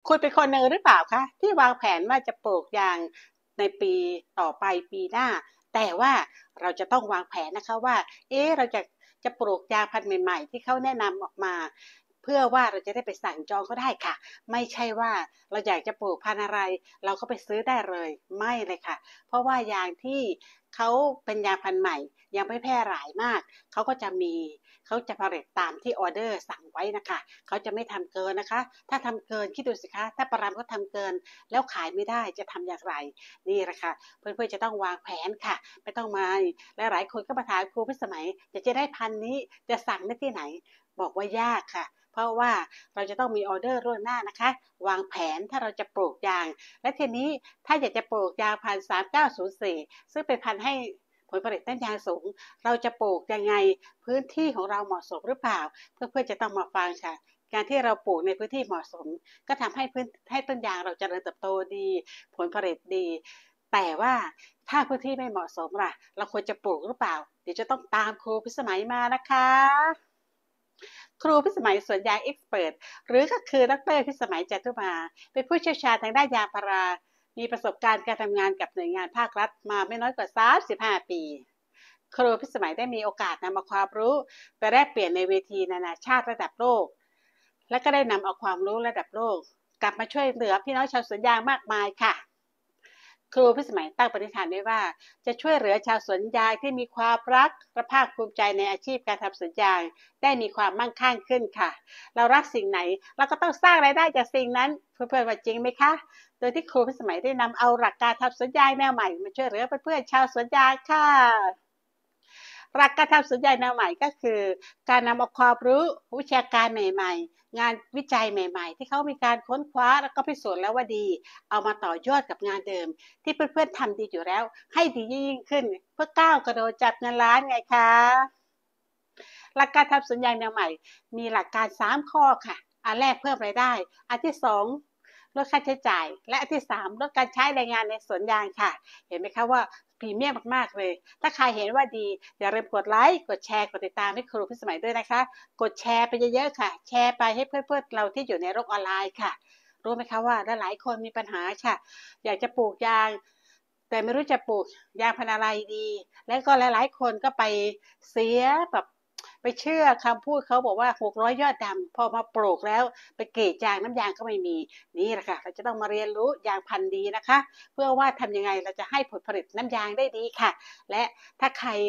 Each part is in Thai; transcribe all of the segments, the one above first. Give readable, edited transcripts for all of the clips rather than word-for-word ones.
คุณเป็นคนหนึ่งหรือเปล่าคะที่วางแผนว่าจะปลูกยางในปีต่อไปปีหน้าแต่ว่าเราจะต้องวางแผนนะคะว่าเราจะปลูกยางพันธุ์ใหม่ๆที่เขาแนะนำออกมาเพื่อว่าเราจะได้ไปสั่งจองก็ได้ค่ะไม่ใช่ว่าเราอยากจะปลูกพันธุ์อะไรเราก็ไปซื้อได้เลยไม่เลยค่ะเพราะว่ายางที่เขาเป็นยางพันธุ์ใหม่ยังไม่แพร่หลายมากเขาจะผลิตตามที่ออเดอร์สั่งไว้นะคะเขาจะไม่ทำเกินนะคะถ้าทำเกินคิดดูสิคะถ้าปรามเขาทำเกินแล้วขายไม่ได้จะทำอย่างไรนี่แหละค่ะเพื่อนๆจะต้องวางแผนค่ะไม่ต้องมาและหลายคนก็มาถามครูพิสมัยจะได้พันนี้จะสั่งได้ที่ไหนบอกว่ายากค่ะเพราะว่าเราจะต้องมีออเดอร์ล่วงหน้านะคะวางแผนถ้าเราจะปลูกยางและทีนี้ถ้าอยากจะปลูกยางพันธุ์3904ซึ่งเป็นพันธุ์ให้ผลผลิตต้นยางสูงเราจะปลูกยังไงพื้นที่ของเราเหมาะสมหรือเปล่าเพื่อนๆจะต้องมาฟังค่ะการที่เราปลูกในพื้นที่เหมาะสมก็ทำให้ต้นยางเราเจริญเติบโตดีผลผลิตดีแต่ว่าถ้าพื้นที่ไม่เหมาะสมล่ะเราควรจะปลูกหรือเปล่าเดี๋ยวจะต้องตามครูพิสมัยมานะคะครูพิสมัยสวนยางเอ็กซ์เพิร์หรือก็คือดรพิสมัยจตุมาเป็นผู้เชี่ยวชาญทางด้านยางพารามีประสบการณ์การทำงานกับหน่วยงานภาครัฐมาไม่น้อยกว่า35ปีครูพิสมัยได้มีโอกาสนำเอาความรู้ไปแลกเปลี่ยนในเวทีนานาชาติระดับโลกและก็ได้นำเอาความรู้ระดับโลกกลับมาช่วยเหลือพี่น้องชาวสวนยางมากมายค่ะครูพิสมัยตั้งปณิธานไว้ว่าจะช่วยเหลือชาวสวนยางที่มีความรักและภาคภูมิใจในอาชีพการทำสวนยางได้มีความมั่งคั่งขึ้นค่ะเรารักสิ่งไหนเราก็ต้องสร้างรายได้จากสิ่งนั้นเพื่อนๆว่าจริงไหมคะโดยที่ครูพิสมัยได้นำเอาหลักการทำสวนยางแนวใหม่มาช่วยเหลือเพื่อนๆชาวสวนยางค่ะหลักการทำสวนยางแนวใหม่ก็คือการนำเอาความรู้วิชาการใหม่ๆงานวิจัยใหม่ๆที่เขามีการค้นคว้าแล้วก็พิสูจน์แล้วว่าดีเอามาต่อยอดกับงานเดิมที่เพื่อนๆทำดีอยู่แล้วให้ดียิ่งขึ้นเพื่อก้าวกระโดดจับเงินล้านไงคะหลักการทำสวนยางแนวใหม่มีหลักการ3ข้อค่ะอันแรกเพิ่มรายได้อันที่2ลดค่าใช้จ่ายและอันที่3ลดการใช้แรงงานในสวนยางค่ะเห็นไหมคะว่าพรีเมียมมากๆเลยถ้าใครเห็นว่าดีอย่าลืมกดไลค์กดแชร์กดติดตามให้ครูพิสมัยด้วยนะคะกดแชร์ไปเยอะๆค่ะแชร์ไปให้เพื่อนๆเราที่อยู่ในโลกออนไลน์ค่ะรู้ไหมคะว่าหลายคนมีปัญหาค่ะอยากจะปลูกยางแต่ไม่รู้จะปลูกยางพันธุ์อะไรดีแล้วก็หลายๆคนก็ไปเสียแบบไปเชื่อคำพูดเขาบอกว่า600ยอดดำพอมาปลูกแล้วไปกรีดยางน้ำยางก็ไม่มีนี่แหละค่ะเราจะต้องมาเรียนรู้ยางพันธุ์ดีนะคะเพื่อว่าทำยังไงเราจะให้ผลผลิตน้ำยางได้ดีค่ะและถ้าใคร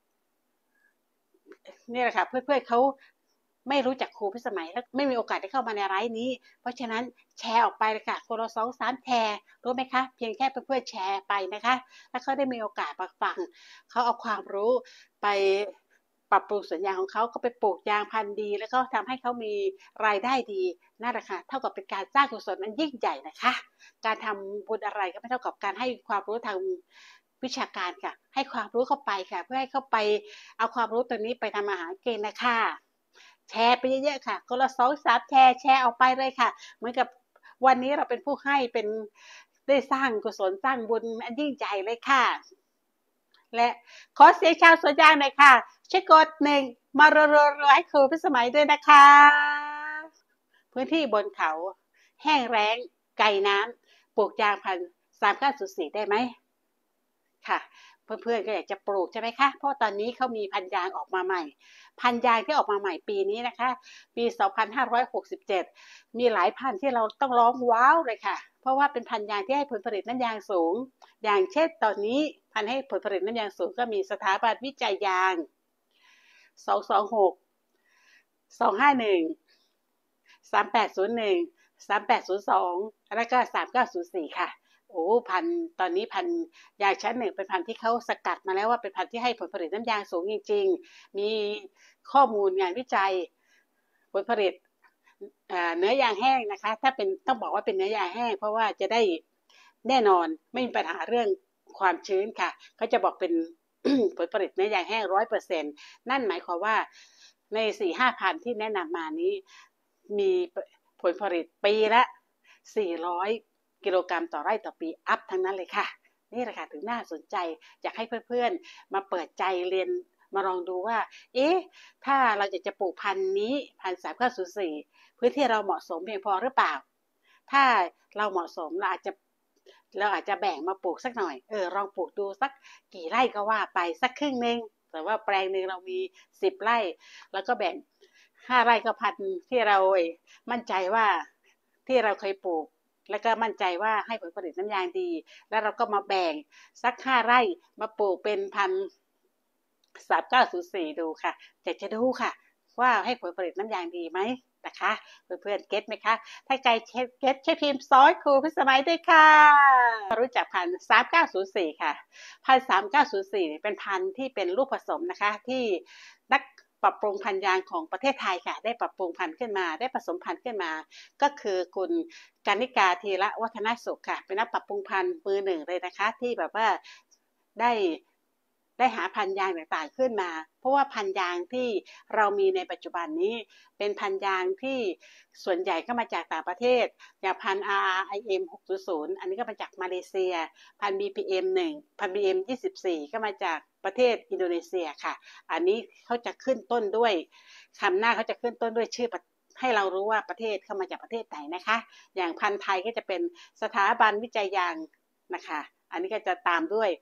นี่แหละค่ะเพื่อนๆเขาไม่รู้จักครูพิสมัยและไม่มีโอกาสได้เข้ามาในไลฟ์นี้เพราะฉะนั้นแชร์ออกไปเลยค่ะคนละ2-3แชร์รู้ไหมคะเพียงแค่เพื่อนๆแชร์ไปนะคะแล้วเขาได้มีโอกาสมาฟังเขาเอาความรู้ไปปรับปรุงสวนยางของเขาก็ไปปลูกยางพันธุ์ดีแล้วก็ทำให้เขามีรายได้ดีนั่นแหละค่ะเท่ากับเป็นการสร้างกุศลนั้นยิ่งใหญ่นะคะการทำบุญอะไรก็ไม่เท่ากับการให้ความรู้ทางวิชาการค่ะให้ความรู้เข้าไปค่ะเพื่อให้เข้าไปเอาความรู้ตัวนี้ไปทำอาหารกินนะคะแชร์ไปเยอะๆค่ะคนละ2-3แชร์ออกไปเลยค่ะเหมือนกับวันนี้เราเป็นผู้ให้เป็นได้สร้างกุศลสร้างบุญอันยิ่งใหญ่เลยค่ะและขอเสียงชาวสวนยางหน่อยค่ะช่วยกด1มารัวๆให้ครูพิสมัยด้วยนะคะพื้นที่บนเขาแห้งแล้งไกลน้ำปลูกยางพันธุ์3904ได้ไหมค่ะเพื่อนๆก็อยากจะปลูกใช่ไหมคะเพราะตอนนี้เขามีพันธุ์ยางออกมาใหม่พันธุ์ยางที่ออกมาใหม่ปีนี้นะคะปี2567มีหลายพันธุ์ที่เราต้องร้องว้าวเลยค่ะเพราะว่าเป็นพันธุ์ยางที่ให้ผลผลิตน้ำยางสูงอย่างเช่นตอนนี้พันธุ์ให้ผลผลิตน้ำยางสูงก็มีสถาบันวิจัยยาง226 251 3801 3802แล้วก็3904ค่ะโอ้พันตอนนี้พันยางชั้น1เป็นพันที่เขาสกัดมาแล้วว่าเป็นพันที่ให้ผลผลิตน้ำยางสูงจริงๆมีข้อมูลงานวิจัยผลผลิตเนื้อยางแห้งนะคะถ้าเป็นต้องบอกว่าเป็นเนื้อยางแห้งเพราะว่าจะได้แน่นอนไม่มีปัญหาเรื่องความชื้นค่ะเขาจะบอกเป็น ผลผลิตเนื้อยางแห้ง 100% นั่นหมายความว่าใน 4-5 พันที่แนะนำมานี้มีผลผลิตปีละ400กิโลกรัมต่อไร่ต่อปีอัพทั้งนั้นเลยค่ะนี่แหละค่ะถึงน่าสนใจอยากให้เพื่อนๆมาเปิดใจเรียนมาลองดูว่าถ้าเราจะปลูกพันธุ์นี้พันธุ์3904พื้นที่เราเหมาะสมเพียงพอหรือเปล่าถ้าเราเหมาะสมเราอาจจะแบ่งมาปลูกสักหน่อยลองปลูกดูสักกี่ไร่ก็ว่าไปสักครึ่งนึงแต่ว่าแปลงหนึ่งเรามี10 ไร่แล้วก็แบ่ง5 ไร่ก็พันที่เรามั่นใจว่าที่เราเคยปลูกแล้วก็มั่นใจว่าให้ผลผลิตน้ำยางดีแล้วเราก็มาแบ่งสัก5 ไร่มาปลูกเป็นพัน3904ดูค่ะจะดูค่ะว่าให้ผลผลิตน้ำยางดีไหมนะคะเพื่อนๆเก็ตไหมคะถ้าใครเก็ตช่วยพิมพ์ซอยครูพิสมัยด้วยค่ะรู้จักพันธุ์3904ค่ะพันธุ์3904เป็นพันธุ์ที่เป็นลูกผสมนะคะที่นักปรับปรุงพันธุ์ยางของประเทศไทยค่ะได้ปรับปรุงพันธุ์ขึ้นมาได้ผสมพันธุ์ขึ้นมาก็คือคุณกนิกาธีระวัฒนสุขค่ะเป็นนักปรับปรุงพันธุ์มือหนึ่งเลยนะคะที่แบบว่าได้หาพันธุ์ยางต่างๆขึ้นมาเพราะว่าพันธุ์ยางที่เรามีในปัจจุบันนี้เป็นพันธุ์ยางที่ส่วนใหญ่ก็มาจากต่างประเทศอย่างพันธุ์ RRIM 600อันนี้ก็มาจากมาเลเซียพันธุ์ BPM 1พันธุ์ BM 24ก็มาจากประเทศอินโดนีเซียค่ะอันนี้เขาจะขึ้นต้นด้วยคำหน้าเขาจะขึ้นต้นด้วยชื่อให้เรารู้ว่าประเทศเข้ามาจากประเทศไหนนะคะอย่างพันธุ์ไทยก็จะเป็นสถาบันวิจัยยางนะคะอันนี้ก็จะตามด้วย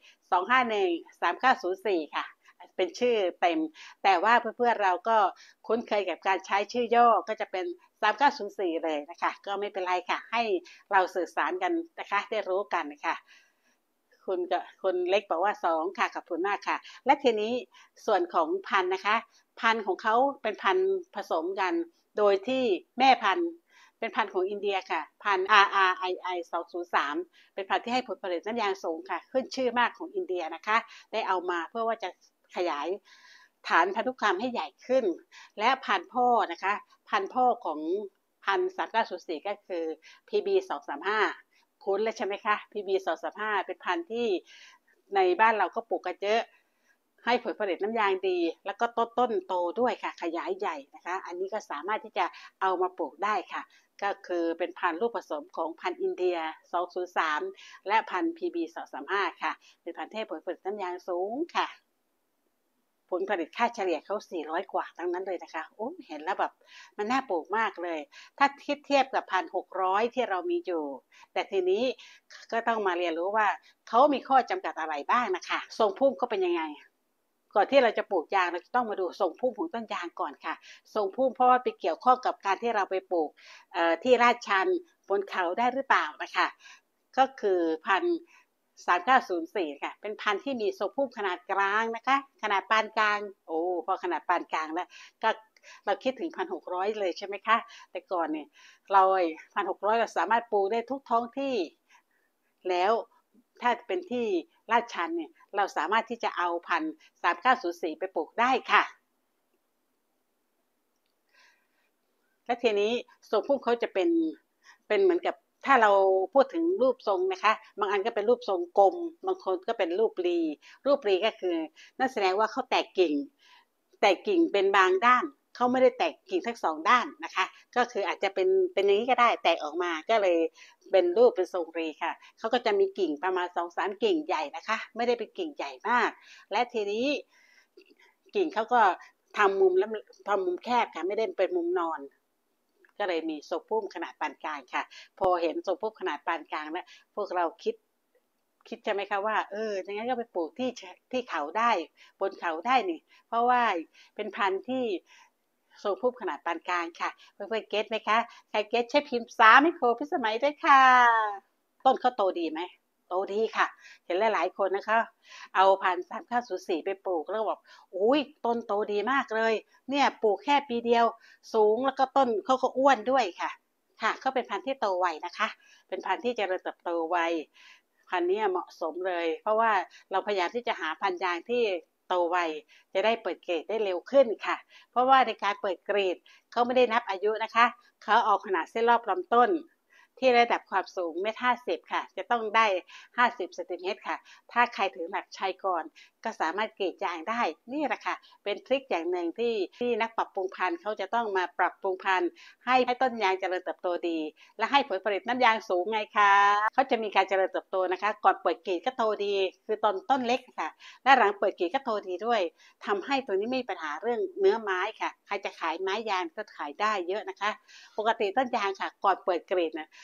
2513904ค่ะเป็นชื่อเต็มแต่ว่าเพื่อนๆเราก็คุ้นเคยกับการใช้ชื่อย่อก็จะเป็น3904เลยนะคะก็ไม่เป็นไรค่ะให้เราสื่อสารกันนะคะได้รู้กันนะคะคุณเล็กบอกว่า2ค่ะขอบคุณมากค่ะและทีนี้ส่วนของพันธุ์นะคะพันธุ์ของเขาเป็นพันธุ์ผสมกันโดยที่แม่พันธุ์เป็นพันธุ์ของอินเดียค่ะพันธุ์ RRII 203เป็นพันธุ์ที่ให้ผลผลิตน้ำยางสูงค่ะขึ้นชื่อมากของอินเดียนะคะได้เอามาเพื่อว่าจะขยายฐานพันธุกรรมให้ใหญ่ขึ้นและพันธุ์พ่อนะคะพันธุ์พ่อของพันธุ์3904ก็คือ PB 235คุ้นแล้วใช่ไหมคะ PB 235เป็นพันธุ์ที่ในบ้านเราก็ปลูกกันเยอะให้ผลผลิตน้ำยางดีแล้วก็ต้นโตด้วยค่ะขยายใหญ่นะคะอันนี้ก็สามารถที่จะเอามาปลูกได้ค่ะก็คือเป็นพันธุ์ลูกผสมของพันธุ์อินเดีย203และพันธุ์ PB 235ค่ะเป็นพันธุ์ที่ให้ผลผลิตน้ำยางสูงค่ะผลผลิตค่าเฉลี่ยเขา400 กว่าทั้งนั้นเลยนะคะโอ้เห็นแล้วแบบมันน่าปลูกมากเลยถ้าเทียบกับ1,600ที่เรามีอยู่แต่ทีนี้ก็ต้องมาเรียนรู้ว่าเขามีข้อจำกัดอะไรบ้างนะคะทรงพุ่มเขาเป็นยังไงก่อนที่เราจะปลูกยางเราจะต้องมาดูทรงพุ่มของต้นยางก่อนค่ะทรงพุ่มเพราะว่าไปเกี่ยวข้องกับการที่เราไปปลูกที่ลาดชันบนเขาได้หรือเปล่านะคะก็คือพันธุ์3904ค่ะเป็นพันธุ์ที่มีทรงพุ่มขนาดกลางนะคะขนาดปานกลางพอขนาดปานกลางแล้วก็เราคิดถึง1,600เลยใช่ไหมคะแต่ก่อนเนี่ยเรา1,600เราสามารถปลูกได้ทุกท้องที่แล้วถ้าเป็นที่ลาดชันเนี่ยเราสามารถที่จะเอาพันธุ์3904ไปปลูกได้ค่ะและทีนี้ทรงพุ่มเขาจะเป็นเหมือนกับถ้าเราพูดถึงรูปทรงนะคะบางอันก็เป็นรูปทรงกลมบางคนก็เป็นรูปรีก็คือนั่นแสดงว่าเขาแตกกิ่งเป็นบางด้านเขาไม่ได้แตกกิ่งทั้ง2ด้านนะคะก็คืออาจจะเป็นอย่างนี้ก็ได้แตกออกมาก็เลยเป็นรูปเป็นทรงรีค่ะเขาก็จะมีกิ่งประมาณ 2-3 กิ่งใหญ่นะคะไม่ได้เป็นกิ่งใหญ่มากและทีนี้กิ่งเขาก็ทำมุมแคบค่ะไม่ได้เป็นมุมนอนก็เลยมีทรงพุ่มขนาดปานกลางค่ะพอเห็นทรงพุ่มขนาดปานกลางแล้วพวกเราคิดใช่ไหมคะว่าอย่างนั้นก็ไปปลูกที่เขาได้บนเขาได้นี่เพราะว่าเป็นพันธุ์ที่ทรงพุ่มขนาดปานกลางค่ะเพื่อนๆเก็ตไหมคะใครเก็ตใช้พิมพ์3ให้ครูพิสมัยด้วยค่ะต้นเขาโตดีไหมโตดีค่ะเห็นหลายๆคนนะคะเอาพันธุ์3904ไปปลูกแล้วบอกอุ้ยต้นโตดีมากเลยเนี่ยปลูกแค่ปีเดียวสูงแล้วก็ต้นเขาก็อ้วนด้วยค่ะเขาเป็นพันธุ์ที่โตไวนะคะเป็นพันธุ์ที่เจริญเติบโตไวพันธุ์นี้เหมาะสมเลยเพราะว่าเราพยายามที่จะหาพันธุ์ยางที่โตไวจะได้เปิดเกรดได้เร็วขึ้นค่ะเพราะว่าในการเปิดเกรดเขาไม่ได้นับอายุนะคะเขาเอาขนาดเส้นรอบลำต้นที่ระดับความสูงเมตร50ค่ะจะต้องได้50 เซนติเมตรค่ะถ้าใครถือหลักชัยก่อนก็สามารถกรีดยางได้นี่แหละค่ะเป็นทริคอย่างหนึ่งที่นักปรับปรุงพันธุ์เขาจะต้องมาปรับปรุงพันธุ์ให้ต้นยางเจริญเติบโตดีและให้ผลผลิตน้ำยางสูงไงคะเขาจะมีการเจริญเติบโตนะคะก่อนเปิดกรีดก็โตดีคือตอนต้นเล็กค่ะและหลังเปิดกรีดก็โตดีด้วยทำให้ตัวนี้ไม่มีปัญหาเรื่องเนื้อไม้ค่ะใครจะขายไม้ยางก็ขายได้เยอะนะคะปกติต้นยางค่ะก่อนเปิดกรีดนะ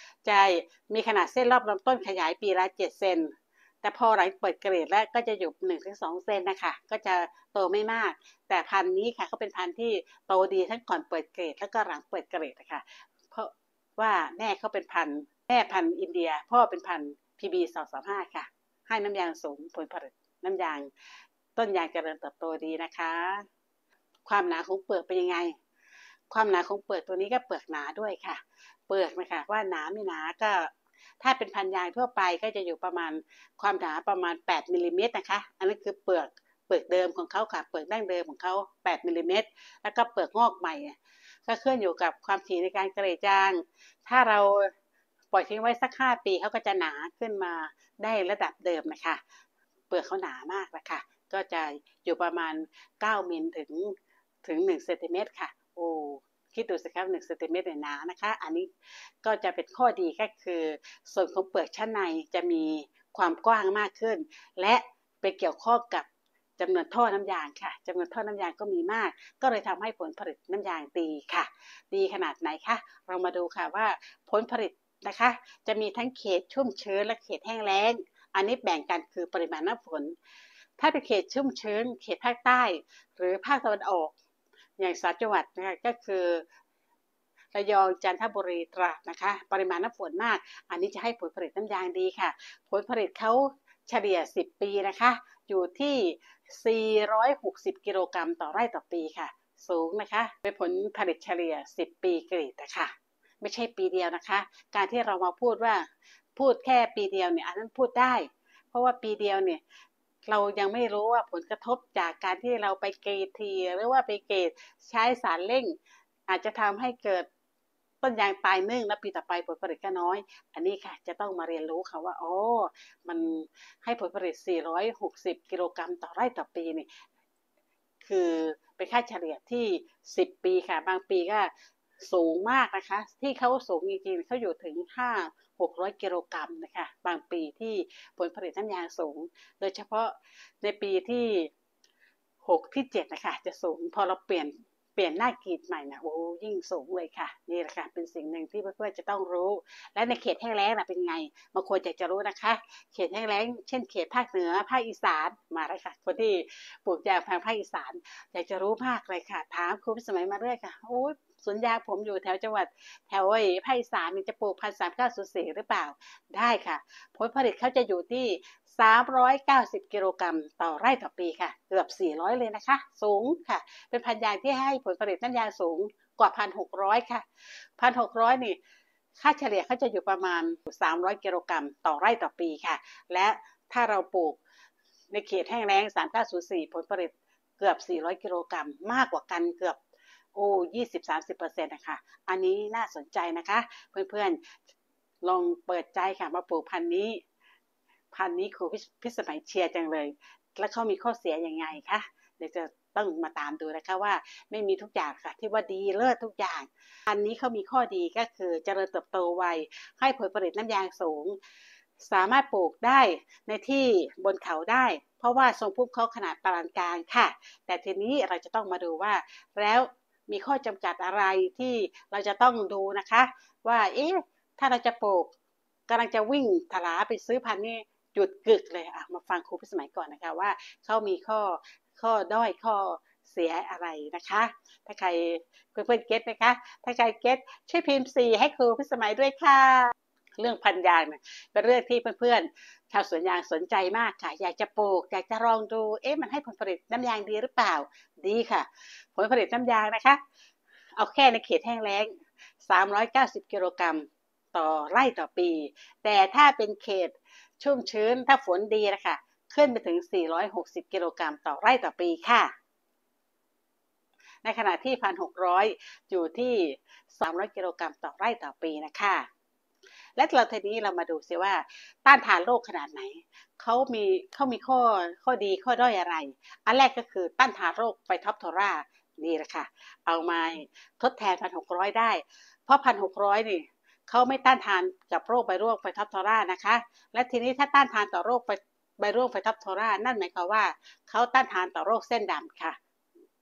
จะมีขนาดเส้นรอบลำต้นขยายปีละ7 เซนแต่พอหลังเปิดเกรดแล้วก็จะอยู่1 ถึง 2 เซนนะคะก็จะโตไม่มากแต่พันธุ์นี้ค่ะเขาเป็นพันธุ์ที่โตดีทั้งก่อนเปิดเกรดแล้วก็หลังเปิดเกรดนะคะเพราะว่าแม่เขาเป็นพันธุ์อินเดียพ่อเป็นพันธุ์ PB235 ค่ะให้น้ำยางสูงผลผลิตน้ำยางต้นยางเจริญเติบโตดีนะคะความหนาของเปลือกเป็นยังไงความหนาของเปลือกตัวนี้ก็เปลือกหนาด้วยค่ะเปลือกนะคะว่าหนาไม่หนาก็ถ้าเป็นพันธุ์ยางทั่วไปก็จะอยู่ประมาณความหนาประมาณ8 มิลลิเมตรนะคะอันนั้นคือเปลือกเดิมของเขาค่ะเปลือกดั้งเดิมของเขา8 มิลลิเมตรแล้วก็เปลือกงอกใหม่ก็ขึ้นอยู่กับความถี่ในการเกลี่ยยางถ้าเราปล่อยทิ้งไว้สัก5 ปีเขาก็จะหนาขึ้นมาได้ระดับเดิมนะคะเปลือกเขาหนามากนะคะก็จะอยู่ประมาณ9 มิลถึง1 เซนติเมตรค่ะโอ้คิดดูสิครับ1 เซนติเมตรหนานะคะอันนี้ก็จะเป็นข้อดีก็คือส่วนของเปลือกชั้นในจะมีความกว้างมากขึ้นและไปเกี่ยวข้องกับจำนวนท่อน้ำยางค่ะจำนวนท่อน้ำยางก็มีมากก็เลยทำให้ผลผลิตน้ำยางดีค่ะดีขนาดไหนคะเรามาดูค่ะว่าผลผลิตนะคะจะมีทั้งเขตชุ่มชื้นและเขตแห้งแล้งอันนี้แบ่งกันคือปริมาณน้ำฝนถ้าเป็นเขตชุ่มชื้นเขตภาคใต้หรือภาคตะวันออกอย่าง3 จังหวัดนะคะก็คือระยองจันทบุรีตราดนะคะปริมาณน้ำฝนมากอันนี้จะให้ผลผลิตน้ำยางดีค่ะผลผลิตเขาเฉลี่ย10 ปีนะคะอยู่ที่460 กิโลกรัมต่อไร่ต่อปีค่ะสูงนะคะเป็นผลผลิตเฉลี่ย10 ปีเกรดนะคะไม่ใช่ปีเดียวนะคะการที่เรามาพูดแค่ปีเดียวเนี่ยอันนั้นพูดได้เพราะว่าปีเดียวเนี่ยเรายังไม่รู้ว่าผลกระทบจากการที่เราไปเกรดทีหรือว่าไปเกรดใช้สารเร่งอาจจะทำให้เกิดต้นยางตายนึ่งและปีต่อไปผลผลิตก็น้อยอันนี้ค่ะจะต้องมาเรียนรู้ค่ะว่าอ๋อมันให้ผลผลิต460 กิโลกรัมต่อไร่ต่อปีนี่คือเป็นค่าเฉลี่ยที่10 ปีค่ะบางปีก็สูงมากนะคะที่เขาสูงจริงๆเขาอยู่ถึง600 กิโลกรัมนะคะบางปีที่ผลผลิตน้ำยางสูงโดยเฉพาะในปีที่6ที่7นะคะจะสูงพอเราเปลี่ยนหน้ากรีดใหม่นะโอ้ยิ่งสูงเลยค่ะนี่แหละค่ะเป็นสิ่งหนึ่งที่เพื่อนๆจะต้องรู้และในเขตแห้งแล้งเป็นไงบางคนอยากจะรู้นะคะเขตแห้งแล้งเช่นเขตภาคเหนือภาคอีสานมาเลยค่ะคนที่ปลูกยางทางภาคอีสานอยากจะรู้มากเลยค่ะถามครูพิสมัยมาเรื่อยค่ะโอ้ยสวนยางผมอยู่แถวจังหวัดแถวภาคอีสานจะปลูก13904หรือเปล่าได้ค่ะผลผลิตเขาจะอยู่ที่390 กิโลกรัมต่อไร่ต่อปีค่ะเกือบ400เลยนะคะสูงค่ะเป็นพันธุ์ยางที่ให้ผลผลิตน้ำยางสูงกว่า1,600ค่ะ1,600นี่ค่าเฉลี่ยเขาจะอยู่ประมาณ300 กิโลกรัมต่อไร่ต่อปีค่ะและถ้าเราปลูกในเขตแห้งแล้ง3904ผลผลิตเกือบ400 กิโลกรัมมากกว่ากันเกือบ20-30% นะคะอันนี้น่าสนใจนะคะเพื่อนๆลองเปิดใจค่ะมาปลูกพันธุ์นี้ครูพิสมัยเชียร์จังเลยแล้วเขามีข้อเสียยังไงคะเดี๋ยวจะต้องมาตามดูนะคะว่าไม่มีทุกอย่างค่ะที่ว่าดีเลิศทุกอย่างอันนี้เขามีข้อดีก็คือเจริญเติบโตไวให้ผลผลิตน้ำยางสูงสามารถปลูกได้ในที่บนเขาได้เพราะว่าทรงพุ่มเขาขนาดปานกลางค่ะแต่ทีนี้เราจะต้องมาดูว่าแล้วมีข้อจำกัดอะไรที่เราจะต้องดูนะคะว่าถ้าเราจะปลูกกำลังจะวิ่งถลาไปซื้อพันธุ์นี่หยุดกึกเลยมาฟังครูพิสมัยก่อนนะคะว่าเขามีข้อด้อยข้อเสียอะไรนะคะถ้าใครเพื่อนๆเก็ตไหมคะถ้าใครเก็ตช่วยพิมพ์4ให้ครูพิสมัยด้วยค่ะเรื่องพันธุ์ยางเนี่ยเป็นเรื่องที่เพื่อนๆชาวสวนยางสนใจมากค่ะอยากจะปลูกอยากจะลองดูมันให้ผลผลิตน้ำยางดีหรือเปล่าดีค่ะผลผลิตน้ำยางนะคะเอาแค่ในเขตแห้งแล้ง390 กิโลกรัมต่อไร่ต่อปีแต่ถ้าเป็นเขตชุ่มชื้นถ้าฝนดีนะคะขึ้นไปถึง460 กิโลกรัมต่อไร่ต่อปีค่ะในขณะที่1,600อยู่ที่300 กิโลกรัมต่อไร่ต่อปีนะคะและทีนี้เรามาดูซิว่าต้านทานโรคขนาดไหนเขามีข้อดีข้อด้อยอะไรอันแรกก็คือต้านทานโรคไฟท็อปโทรานี่แหละค่ะเอามาทดแทน1,600ได้เพราะ1,600นี่เขาไม่ต้านทานกับโรคใบร่วงไฟท็อปโทรานะคะและทีนี้ถ้าต้านทานต่อโรคใบร่วงไฟท็อปโทรานั่นหมายความว่าเขาต้านทานต่อโรคเส้นดำค่ะ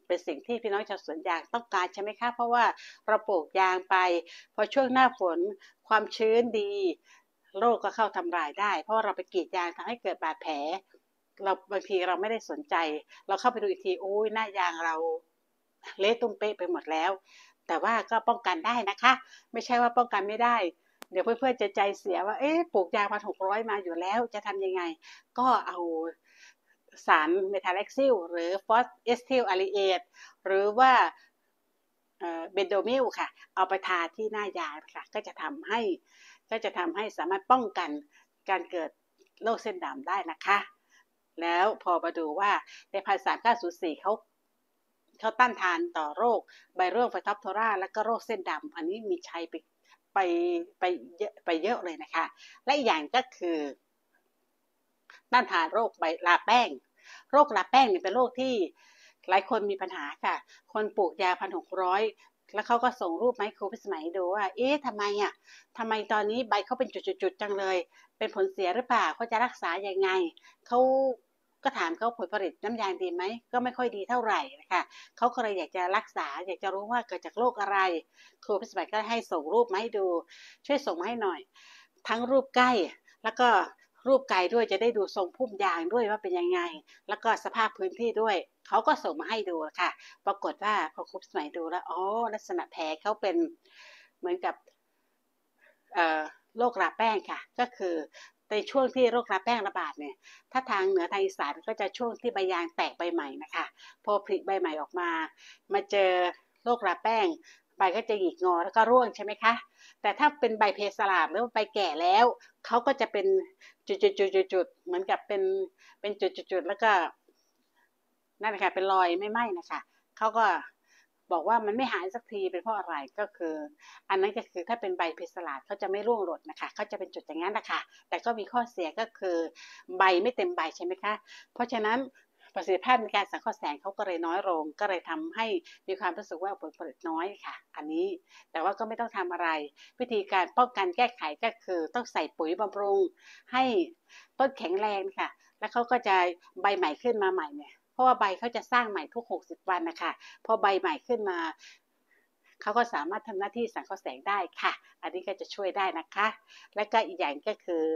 เป็นสิ่งที่พี่น้องชาวสวนยางต้องการใช่ไหมคะเพราะว่าเราปลูกยางไปพอช่วงหน้าฝนความชื้นดีโรคก็เข้าทำลายได้เพราะเราไปกรีดยางทำให้เกิดบาดแผลเราบางทีเราไม่ได้สนใจเราเข้าไปดูอีกทีโอ้ยหน้ายางเราเละตุ้มเป๊ะไปหมดแล้วแต่ว่าก็ป้องกันได้นะคะไม่ใช่ว่าป้องกันไม่ได้เดี๋ยวเพื่อนๆจะใจเสียว่าปลูกยาง1,600มาอยู่แล้วจะทำยังไงก็เอาสารเมทาเล็กซิลหรือฟอสเอสทิลอะลีเอทหรือว่าเบนโดมิลค่ะเอาไปทาที่หน้ายางค่ะก็จะทำให้สามารถป้องกันการเกิดโรคเส้นดำได้นะคะแล้วพอมาดูว่าใน1,3904เขาต้านทานต่อโรคไบเรียลไฟท็อปโทราและก็โรคเส้นดำอันนี้มีชัยไปเยอะเลยนะคะและอีกอย่างก็คือต้านทานโรคใบลาแป้งโรคลาแป้งเป็นโรคที่หลายคนมีปัญหาค่ะคนปลูกยา1,600แล้วเขาก็ส่งรูปมาให้ครูพิสมัยดูว่าทำไมตอนนี้ใบเขาเป็นจุดๆจังเลยเป็นผลเสียหรือเปล่าเขาจะรักษายังไงเขาก็ถามเขาผลผลิตน้ำยางดีไหมก็ไม่ค่อยดีเท่าไหร่นะคะเขาก็เลยอยากจะรักษาอยากจะรู้ว่าเกิดจากโรคอะไรครูพิสมัยก็ให้ส่งรูปมาให้ดูช่วยส่งมาให้หน่อยทั้งรูปใกล้แล้วก็รูปไกลด้วยจะได้ดูทรงพุ่มยางด้วยว่าเป็นยังไงแล้วก็สภาพพื้นที่ด้วยเขาก็ส่งมาให้ดูค่ะปรากฏว่าพอครูพิสมัยดูแล้วลักษณะแผลเขาเป็นเหมือนกับโรคราแป้งค่ะก็คือในช่วงที่โรคราแป้งระบาดเนี่ยถ้าทางเหนือทางอีสานก็จะช่วงที่ใบยางแตกใบใหม่นะคะพอผลิใบใหม่ออกมาเจอโรคราแป้งใบก็จะหงิกงอแล้วก็ร่วงใช่ไหมคะแต่ถ้าเป็นใบเพสลาดหรือใบแก่แล้วเขาก็จะเป็นจุดๆเหมือนกับเป็นจุดๆแล้วก็นั่นนะคะเป็นรอยไม่ไหม้นะคะเขาก็บอกว่ามันไม่หายสักทีเป็นเพราะอะไรก็คืออันนั้นก็คือถ้าเป็นใบเพสลาดเขาจะไม่ร่วงหล่นนะคะเขาจะเป็นจุดอย่างนั้นนะคะแต่ก็มีข้อเสียก็คือใบไม่เต็มใบใช่ไหมคะเพราะฉะนั้นประสิทธิภาพในการสังเคราะห์แสงเขาก็เลยน้อยลงก็เลยทำให้มีความรู้สึกว่าผลผลิตน้อยค่ะอันนี้แต่ว่าก็ไม่ต้องทำอะไรวิธีการป้องกันแก้ไขก็คือต้องใส่ปุ๋ยบำรุงให้ต้นแข็งแรงค่ะแล้วเขาก็จะใบใหม่ขึ้นมาใหม่เนี่ยเพราะว่าใบเขาจะสร้างใหม่ทุก60 วันนะคะพอใบใหม่ขึ้นมาเขาก็สามารถทำหน้าที่สังเคราะห์แสงได้ค่ะอันนี้ก็จะช่วยได้นะคะและก็อีกอย่างก็คือ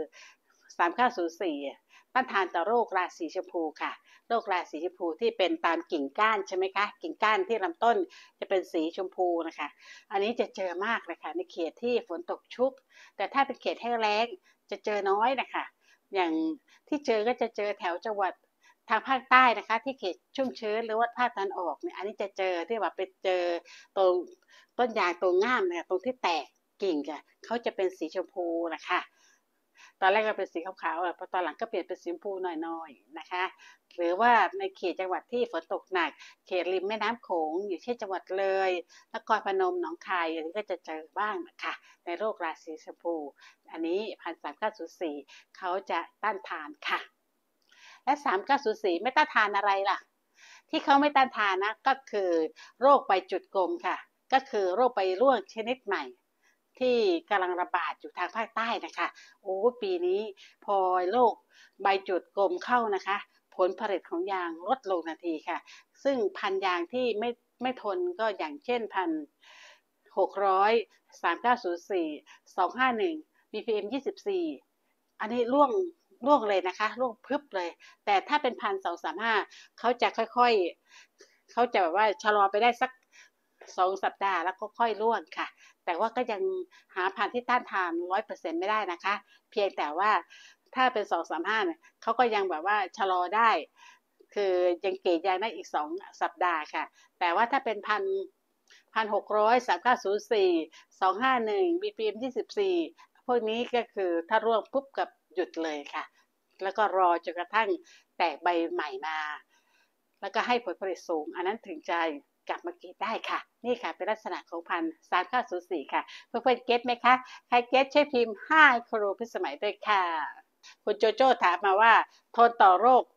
3904ต้านทานต่อโรคราสีชมพูค่ะโรคราสีชมพูที่เป็นตามกิ่งก้านใช่ไหมคะกิ่งก้านที่ลำต้นจะเป็นสีชมพูนะคะอันนี้จะเจอมากเลยค่ะในเขตที่ฝนตกชุกแต่ถ้าเป็นเขตแห้งแล้งจะเจอน้อยนะคะอย่างที่เจอก็จะเจอแถวจังหวัดทางภาคใต้นะคะที่เขตชุ่มชื้นหรือว่าภาคตะวันออกเนี่ยอันนี้จะเจอที่ว่าไปเจอตรงต้นยางตรงง่ามเนี่ยตรงที่แตกกิ่งค่ะเขาจะเป็นสีชมพูนะคะตอนแรกก็เป็นสีขาวๆพอตอนหลังก็เปลี่ยนเป็นสีชมพูหน่อยๆนะคะหรือว่าในเขตจังหวัดที่ฝนตกหนักเขตริมแม่น้ำโขงอยู่เช่นจังหวัดเลยนครพนมหนองคายอันนี้ก็จะเจอบ้างนะคะในโรคราสีชมพูอันนี้1,3904เขาจะต้านทานค่ะและ3904ไม่ต้านทานอะไรล่ะที่เขาไม่ต้านทานนะก็คือโรคใบจุดกลมค่ะก็คือโรคใบร่วงชนิดใหม่ที่กำลังระบาดอยู่ทางภาคใต้นะคะโอ้ปีนี้พอโรคใบจุดกลมเข้านะคะผลผลิตของยางลดลงทันทีค่ะซึ่งพันธุ์ยางที่ไม่ทนก็อย่างเช่นพัน600 3904 251 BPM 24อันนี้ร่วงเลยนะคะร่วงพึบเลยแต่ถ้าเป็น1,235เขาจะค่อยๆเขาจะแบบว่าชะลอไปได้สัก2 สัปดาห์แล้วก็ค่อยร่วงค่ะแต่ว่าก็ยังหาพันธุ์ที่ต้านทาน 100% ไม่ได้นะคะเพียงแต่ว่าถ้าเป็น235เนี่ยเขาก็ยังแบบว่าชะลอได้คือยังเกตยางได้อีก2 สัปดาห์ค่ะแต่ว่าถ้าเป็น1,600 3904 251 BPM 24พวกนี้ก็คือถ้าร่วงปุ๊บกับหยุดเลยค่ะแล้วก็รอจนกระทั่งแตกใบใหม่มาแล้วก็ให้ผลผลิตสูงอันนั้นถึงจะกลับมากรีดได้ค่ะนี่ค่ะเป็นลักษณะของ1,3904ค่ะเพื่อนๆเก็ตไหมคะใครเก็ตช่วยพิมพ์5ครูพิสมัยด้วยค่ะคุณโจโจ้ถามมาว่าทนต่อโรค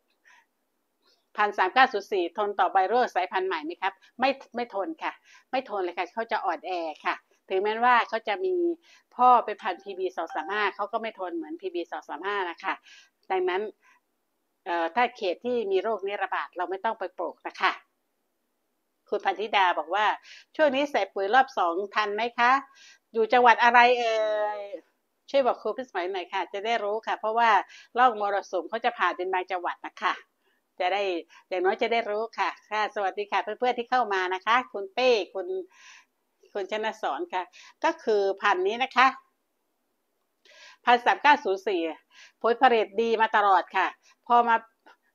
1,3904ทนต่อไวรัสสายพันธุ์ใหม่ไหมครับไม่ทนค่ะไม่ทนเลยค่ะเขาจะอ่อนแอค่ะถึงแม้ว่าเขาจะมีพ่อเป็นพันธุ์ PB235เขาก็ไม่ทนเหมือน PB235นะคะดังนั้นถ้าเขตที่มีโรคนี้ระบาดเราไม่ต้องไปปลูกนะคะคุณพันธิดาบอกว่าช่วงนี้ใส่ปุ๋ยรอบสองทันไหมคะอยู่จังหวัดอะไรเอ่ยช่วยบอกครูพี่สมัยหน่อยค่ะจะได้รู้ค่ะเพราะว่าร่องมรสุมเขาจะผ่านเป็นบางจังหวัดนะคะจะได้อย่างน้อยจะได้รู้ค่ะค่ะสวัสดีค่ะเพื่อนๆที่เข้ามานะคะคุณเป้คุณชนสอนค่ะก็คือพันธุ์นี้นะคะ13904ผลผลิตดีมาตลอดค่ะพอมา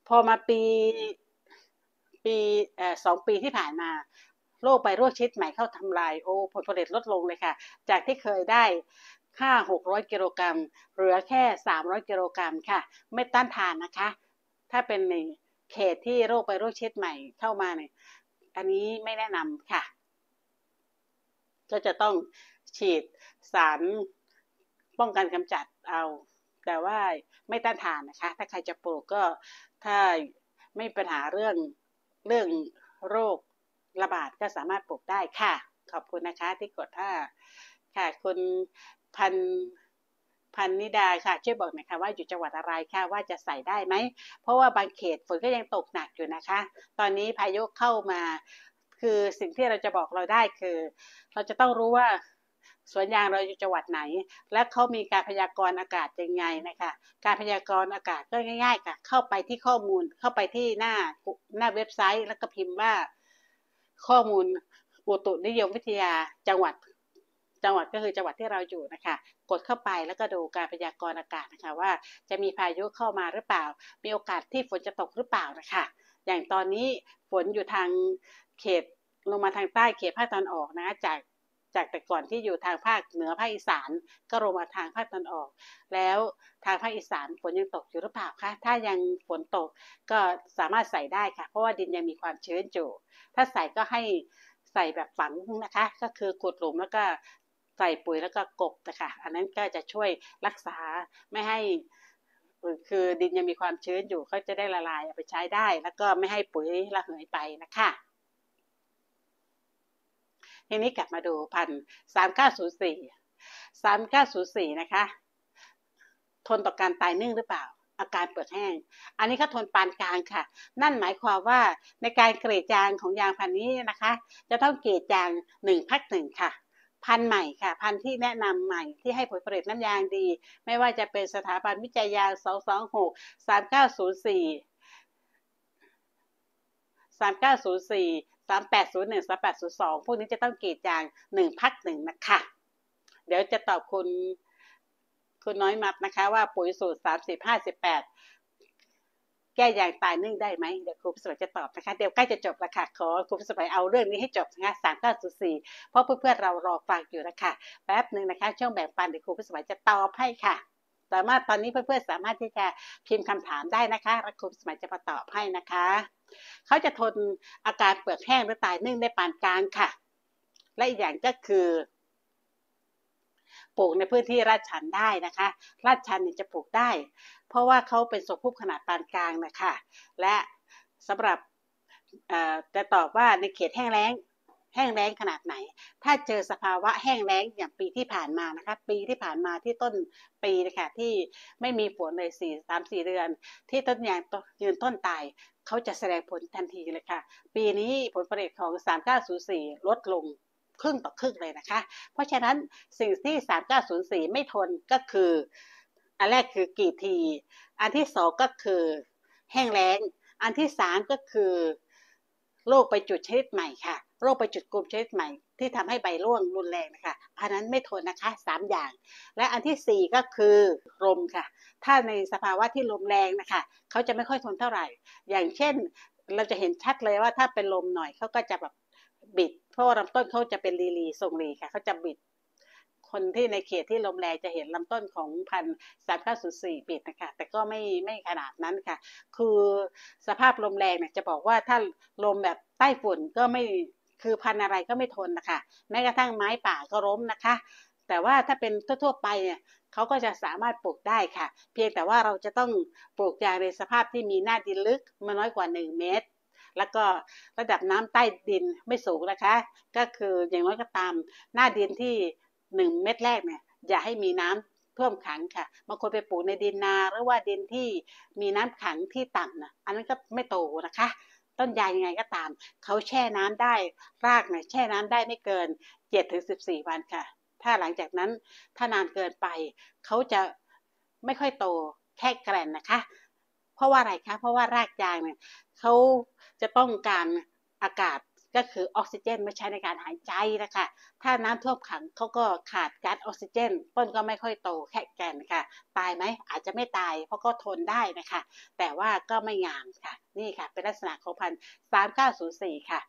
พอมาปี2 ปีที่ผ่านมาโรคใบรั่วชิดใหม่เข้าทำลายผลผลิตลดลงเลยค่ะจากที่เคยได้ค่า600กิโลกรัมเหลือแค่300กิโลกรัมค่ะไม่ต้านทานนะคะถ้าเป็นในเขตที่โรคใบรั่วชิดใหม่เข้ามาเนี่ยอันนี้ไม่แนะนำค่ะก็จะต้องฉีดสารป้องกันกำจัดเอาแต่ว่าไม่ต้านทานนะคะถ้าใครจะปลูกก็ถ้าไม่มีปัญหาเรื่องโรคระบาดก็สามารถปลูกได้ค่ะขอบคุณนะคะที่กดค่ะคุณพันพันนิดาค่ะช่วยบอกหน่อยค่ะว่าอยู่จังหวัดอะไรค่ะว่าจะใส่ได้ไหมเพราะว่าบางเขตฝนก็ยังตกหนักอยู่นะคะตอนนี้พายุเข้ามาคือสิ่งที่เราจะบอกเราได้คือเราจะต้องรู้ว่าสวนยางเราอยู่จังหวัดไหนและเขามีการพยากรณ์อากาศยังไงนะคะการพยากรณ์อากาศก็ง่ายๆค่ะเข้าไปที่ข้อมูลเข้าไปที่หน้าเว็บไซต์แล้วก็พิมพ์ว่าข้อมูลอุตุนิยมวิทยาจังหวัดก็คือจังหวัดที่เราอยู่นะคะกดเข้าไปแล้วก็ดูการพยากรณ์อากาศนะคะว่าจะมีพายุเข้ามาหรือเปล่ามีโอกาสที่ฝนจะตกหรือเปล่านะคะอย่างตอนนี้ฝนอยู่ทางเขตลงมาทางใต้เขตภาคตะวันออกนะจากแต่ก่อนที่อยู่ทางภาคเหนือภาคอีสานก็ลงมาทางภาคตะวันออกแล้วทางภาคอีสานฝนยังตกอยู่หรือเปล่าคะถ้ายังฝนตกก็สามารถใส่ได้ค่ะเพราะว่าดินยังมีความชื้นอยู่ถ้าใส่ก็ให้ใส่แบบฝังนะคะก็คือขุดหลุมแล้วก็ใส่ปุ๋ยแล้วก็กบนะคะอันนั้นก็จะช่วยรักษาไม่ให้คือดินยังมีความชื้นอยู่เขาจะได้ละลายเอาไปใช้ได้แล้วก็ไม่ให้ปุ๋ยระเหยไปนะคะทีนี้กลับมาดู3904นะคะทนต่อการตายนึ่งหรือเปล่าอาการเปลือกแห้งอันนี้ก็ทนปานกลางค่ะนั่นหมายความว่าในการกรีดยางของยางพันธุ์นี้นะคะจะต้องกรีดยาง1 พัก 1ค่ะพันธุ์ใหม่ค่ะพันธุ์ที่แนะนำใหม่ที่ให้ผลผลิตน้ำยางดีไม่ว่าจะเป็นสถาบันวิจัยยาง226 3904 3801 3802พวกนี้จะต้องกรีดยาง1 พัก 1นะคะเดี๋ยวจะตอบคุณน้อยมัดนะคะว่าปุ๋ยสูตร30-58แก้ยางตายนึ่งได้ไหมเดี๋ยวครูพิสมัยจะตอบนะคะเดี๋ยวใกล้จะจบแล้วค่ะขอครูพิสมัยเอาเรื่องนี้ให้จบนะคะ3904เพราะเพื่อนๆเรารอฟังอยู่นะคะแป๊บนึงนะคะช่วงแบ่งปันเดี๋ยวครูพิสมัยจะตอบให้ค่ะสามารถตอนนี้เพื่อนๆสามารถที่จะพิมพ์คำถามได้นะคะแล้วครูพิสมัยจะมาตอบให้นะคะเขาจะทนอาการเปลือกแห้งหรือตายนึ่งได้ปานกลางค่ะและอีกอย่างก็คือปลูกในพื้นที่ลาดชันได้นะคะลาดชันจะปลูกได้เพราะว่าเขาเป็นสมภูมิขนาดปานกลางนะคะและสำหรับจะตอบว่าในเขตแห้งแล้งขนาดไหนถ้าเจอสภาวะแห้งแล้งอย่างปีที่ผ่านมานะคะปีที่ผ่านมาที่ต้นปีนะคะที่ไม่มีฝนเลย3-4 เดือนที่ต้นยางยืนต้นตายเขาจะแสดงผลทันทีเลยค่ะปีนี้ผลผลิตของ3904ลดลงครึ่งต่อครึ่งเลยนะคะเพราะฉะนั้นสิ่งที่3904ไม่ทนก็คืออันแรกคือกรีดทีอันที่2ก็คือแห้งแล้งอันที่3ก็คือโรคใบจุดชนิดใหม่ค่ะโรคใบจุดกลุ่มชนิดใหม่ที่ทำให้ใบร่วงรุนแรงนะคะเพราะนั้นไม่ทนนะคะ3อย่างและอันที่4ก็คือลมค่ะถ้าในสภาวะที่ลมแรงนะคะเขาจะไม่ค่อยทนเท่าไหร่อย่างเช่นเราจะเห็นชัดเลยว่าถ้าเป็นลมหน่อยเขาก็จะแบบบิดเพราะว่าลำต้นเขาจะเป็นรีทรงรีค่ะเขาจะบิดคนที่ในเขตที่ลมแรงจะเห็นลำต้นของ3904บิดนะคะแต่ก็ไม่ขนาดนั้นค่ะคือสภาพลมแรงเนี่ยจะบอกว่าถ้าลมแบบใต้ฝุ่นก็ไม่คือพันธุ์อะไรก็ไม่ทนนะคะแม้กระทั่งไม้ป่าก็ล้มนะคะแต่ว่าถ้าเป็นทั่วๆไปเนี่ยเขาก็จะสามารถปลูกได้ค่ะเพียงแต่ว่าเราจะต้องปลูกยางในสภาพที่มีหน้าดินลึกไม่น้อยกว่า1 เมตรแล้วก็ระดับน้ำใต้ดินไม่สูงนะคะก็คืออย่างน้อยก็ตามหน้าดินที่1 เม็ดแรกเนี่ยอย่าให้มีน้ำท่วมขังค่ะบางคนไปปลูกในดินนาหรือว่าดินที่มีน้ำขังที่ต่ำนะอันนั้นก็ไม่โตนะคะต้นยางยังไงก็ตามเขาแช่น้ำได้รากเนี่ยแช่น้ำได้ไม่เกิน7 ถึง 14 วันค่ะถ้าหลังจากนั้นถ้านานเกินไปเขาจะไม่ค่อยโตแค่แกรนนะคะเพราะว่าอะไรคะเพราะว่ารากยางเนี่ยเขาจะต้องการอากาศก็คือออกซิเจนมาใช้ในการหายใจนะคะถ้าน้ำท่วมขังเขาก็ขาดก๊าซออกซิเจนต้นก็ไม่ค่อยโตแค่แกนค่ะตายไหมอาจจะไม่ตายเพราะก็ทนได้นะคะแต่ว่าก็ไม่งามค่ะนี่ค่ะเป็นลักษณะของพันธุ์3904ค่ะ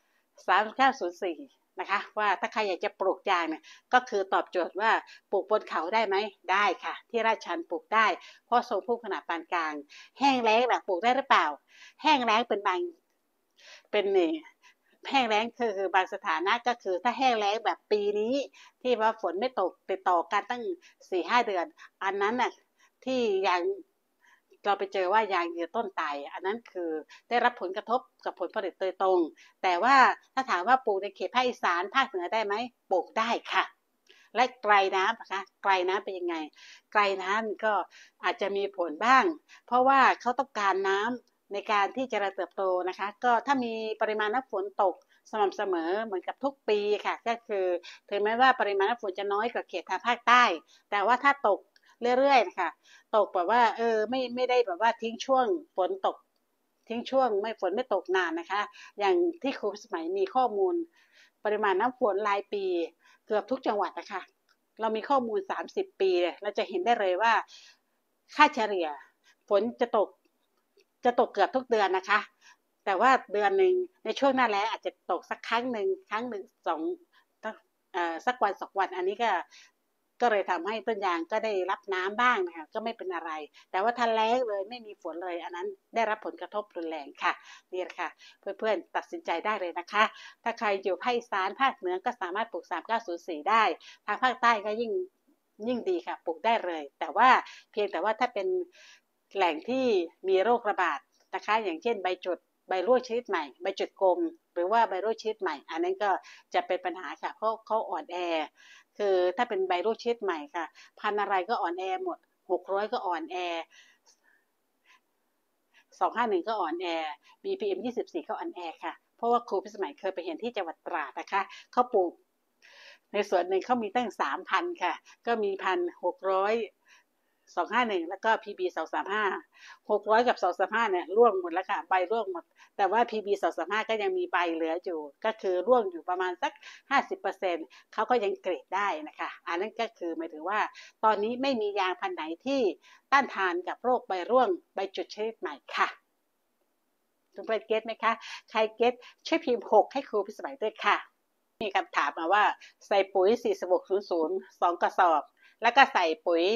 3904นะคะว่าถ้าใครอยากจะปลูกยางเนี่ยก็คือตอบโจทย์ว่าปลูกบนเขาได้ไหมได้ค่ะที่ราชชันปลูกได้เพราะทรงพุ่มขนาดปานกลางแห้งแล้งล่ะปลูกได้หรือเปล่าแห้งแล้งเป็นบางเป็นนี่แห้งแล้งคือบางสถานะก็คือถ้าแห้งแล้งแบบปีนี้ที่ว่าฝนไม่ตกติดต่อกันตั้ง4-5 เดือนอันนั้นน่ะที่ยางเราไปเจอว่ายางยืนต้นตายอันนั้นคือได้รับผลกระทบกับผลผลิตโดยตรงแต่ว่าถ้าถามว่าปลูกในเขตภาคอีสานภาคเหนือได้ไหมปลูกได้ค่ะและไกลน้ำนะคะไกลน้ำเป็นยังไงไกลน้ำก็อาจจะมีผลบ้างเพราะว่าเขาต้องการน้ำในการที่จะเติบโตนะคะก็ถ้ามีปริมาณน้ำฝนตกสม่ำเสมอเหมือนกับทุกปีค่ะก็คือถึงแม้ว่าปริมาณน้ำฝนจะน้อยกว่าเขตทางภาคใต้แต่ว่าถ้าตกเรื่อยๆนะคะตกแบบว่าไม่ได้แบบว่าทิ้งช่วงฝนตกทิ้งช่วงไม่ฝนไม่ตกนานนะคะอย่างที่ครูสมัยมีข้อมูลปริมาณน้ำฝนรายปีเกือบทุกจังหวัดนะคะเรามีข้อมูล30 ปีเราจะเห็นได้เลยว่าค่าเฉลี่ยฝนจะตกเกือบทุกเดือนนะคะแต่ว่าเดือนหนึ่งในช่วงหน้าแล้งอาจจะตกสักครั้งหนึ่งสองสักวัน2 วันอันนี้ก็เลยทำให้ต้นยางก็ได้รับน้ำบ้างนะคะก็ไม่เป็นอะไรแต่ว่าถ้าแล้งเลยไม่มีฝนเลยอันนั้นได้รับผลกระทบรุนแรงค่ะนี่แหละค่ะเพื่อนๆตัดสินใจได้เลยนะคะถ้าใครอยู่ภาคอีสานภาคเหนือก็สามารถปลูก3904ได้ทางภาคใต้ก็ยิ่งดีค่ะปลูกได้เลยแต่ว่าเพียงแต่ว่าถ้าเป็นแหล่งที่มีโรคระบาดนะคะอย่างเช่นใบจุดใบรั่วชนิดใหม่ใบจุดกลมหรือว่าใบรั่วชนิดใหม่อันนั้นก็จะเป็นปัญหาค่ะเพราะเขาอ่อนแอคือถ้าเป็นใบรั่วชนิดใหม่ค่ะพันธุ์อะไรก็อ่อนแอหมด600ก็อ่อนแอ251ก็อ่อนแอ BPM 24ก็อ่อนแอค่ะเพราะว่าครูพิสมัยเคยไปเห็นที่จังหวัดตราดนะคะเขาปลูกในสวนหนึ่งเขามีตั้ง3,000ค่ะก็มี1,600 251แล้วก็ PB 235 600กับ235เนี่ยร่วงหมดแล้วค่ะใบร่วงหมดแต่ว่า PB 235ก็ยังมีใบเหลืออยู่ก็คือร่วงอยู่ประมาณสัก 50% เขาก็ยังเกรดได้นะคะอันนั้นก็คือหมายถึงว่าตอนนี้ไม่มียางพันธุ์ไหนที่ต้านทานกับโรคใบร่วงใบจุดชนิดใหม่ค่ะทุกคนเก็ตไหมคะใครเก็ตช่วยพิมพ์6ให้ครูพิสมัยด้วยค่ะมีคำถามมาว่าใส่ปุ๋ย4600 2 กระสอบแล้วก็ใส่ปุ๋ย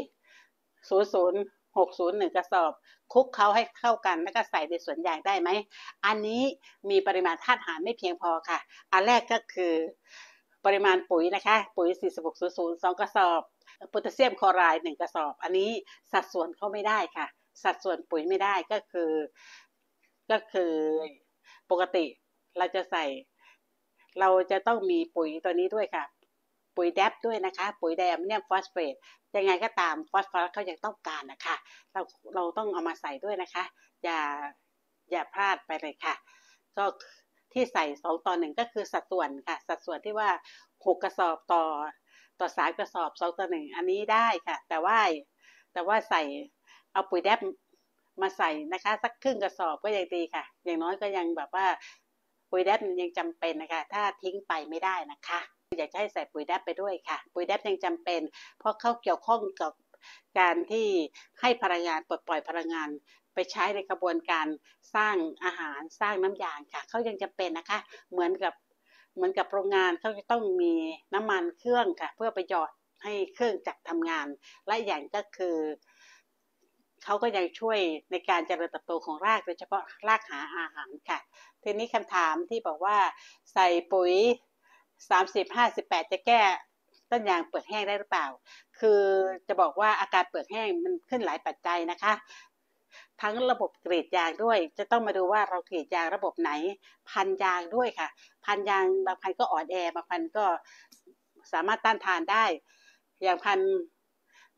00601 กระสอบคลุกเคล้าให้เข้ากันแล้วก็ใส่ในสวนยางได้ไหมอันนี้มีปริมาณธาตุอาหารไม่เพียงพอค่ะอันแรกก็คือปริมาณปุ๋ยนะคะปุ๋ย4600 2 กระสอบโพแทสเซียมคลอไรด์1 กระสอบอันนี้สัดส่วนเขาไม่ได้ค่ะสัดส่วนปุ๋ยไม่ได้ก็คือปกติเราจะต้องมีปุ๋ยตัวนี้ด้วยค่ะปุ๋ยแดปด้วยนะคะปุ๋ยไดอะมิเนียมฟอสเฟตยังไงก็ตามฟอสฟอรัสเขายังต้องการนะคะเราต้องเอามาใส่ด้วยนะคะอย่าพลาดไปเลยค่ะก็ที่ใส่2:1ก็คือสัดส่วนค่ะสัดส่วนที่ว่า6 กระสอบต่อ3 กระสอบ2:1อันนี้ได้ค่ะแต่ว่าใส่เอาปุ๋ยแดปมาใส่นะคะสักครึ่งกระสอบก็ยังดีค่ะอย่างน้อยก็ยังแบบว่าปุ๋ยแดปยังจำเป็นนะคะถ้าทิ้งไปไม่ได้นะคะอยากจะให้ใส่ปุ๋ยแดปไปด้วยค่ะปุ๋ยแดปยังจำเป็นเพราะเขาเกี่ยวข้องกับการที่ให้พลังงานปลดปล่อยพลังงานไปใช้ในกระบวนการสร้างอาหารสร้างน้ำยางค่ะเขายังจำเป็นนะคะเหมือนกับโรงงานเขาจะต้องมีน้ำมันเครื่องค่ะเพื่อไปหยอดให้เครื่องจักรทำงานและอย่างก็คือเขาก็ยังช่วยในการเจริญเติบโตของรากโดยเฉพาะรากหาอาหารค่ะทีนี้คำถามที่บอกว่าใส่ปุ๋ย30-58จะแก้ต้นยางเปลือกแห้งได้หรือเปล่าคือจะบอกว่าอาการเปลือกแห้งมันขึ้นหลายปัจจัยนะคะทั้งระบบกรีดยางด้วยจะต้องมาดูว่าเรากรีดยางระบบไหนพันยางด้วยค่ะพันยางบางพันก็อ่อนแอบางพันก็สามารถต้านทานได้อย่างพัน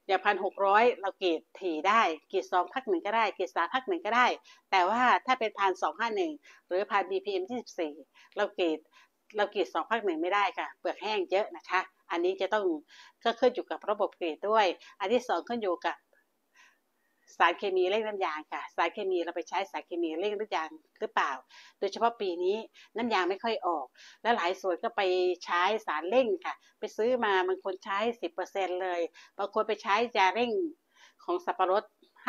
อย่าง1,600เรากรีดถี่ได้กรีด2พัก1ก็ได้กรีด3พัก1ก็ได้แต่ว่าถ้าเป็น1,251หรือ1,000 BPM 24เรากรีด2พัก1ไม่ได้ค่ะเปลือกแห้งเยอะนะคะอันนี้จะต้องก็ขึ้นอยู่กับระบบกรีดด้วยอันที่2ขึ้นอยู่กับสารเคมีเร่งน้ำยางค่ะสารเคมีเราไปใช้สารเคมีเร่งน้ำยางหรือเปล่าโดยเฉพาะปีนี้น้ำยางไม่ค่อยออกและหลายส่วนก็ไปใช้สารเร่งค่ะไปซื้อมาบางคนใช้ 10% เลยบางคนไปใช้ยาเร่งของสับปะรด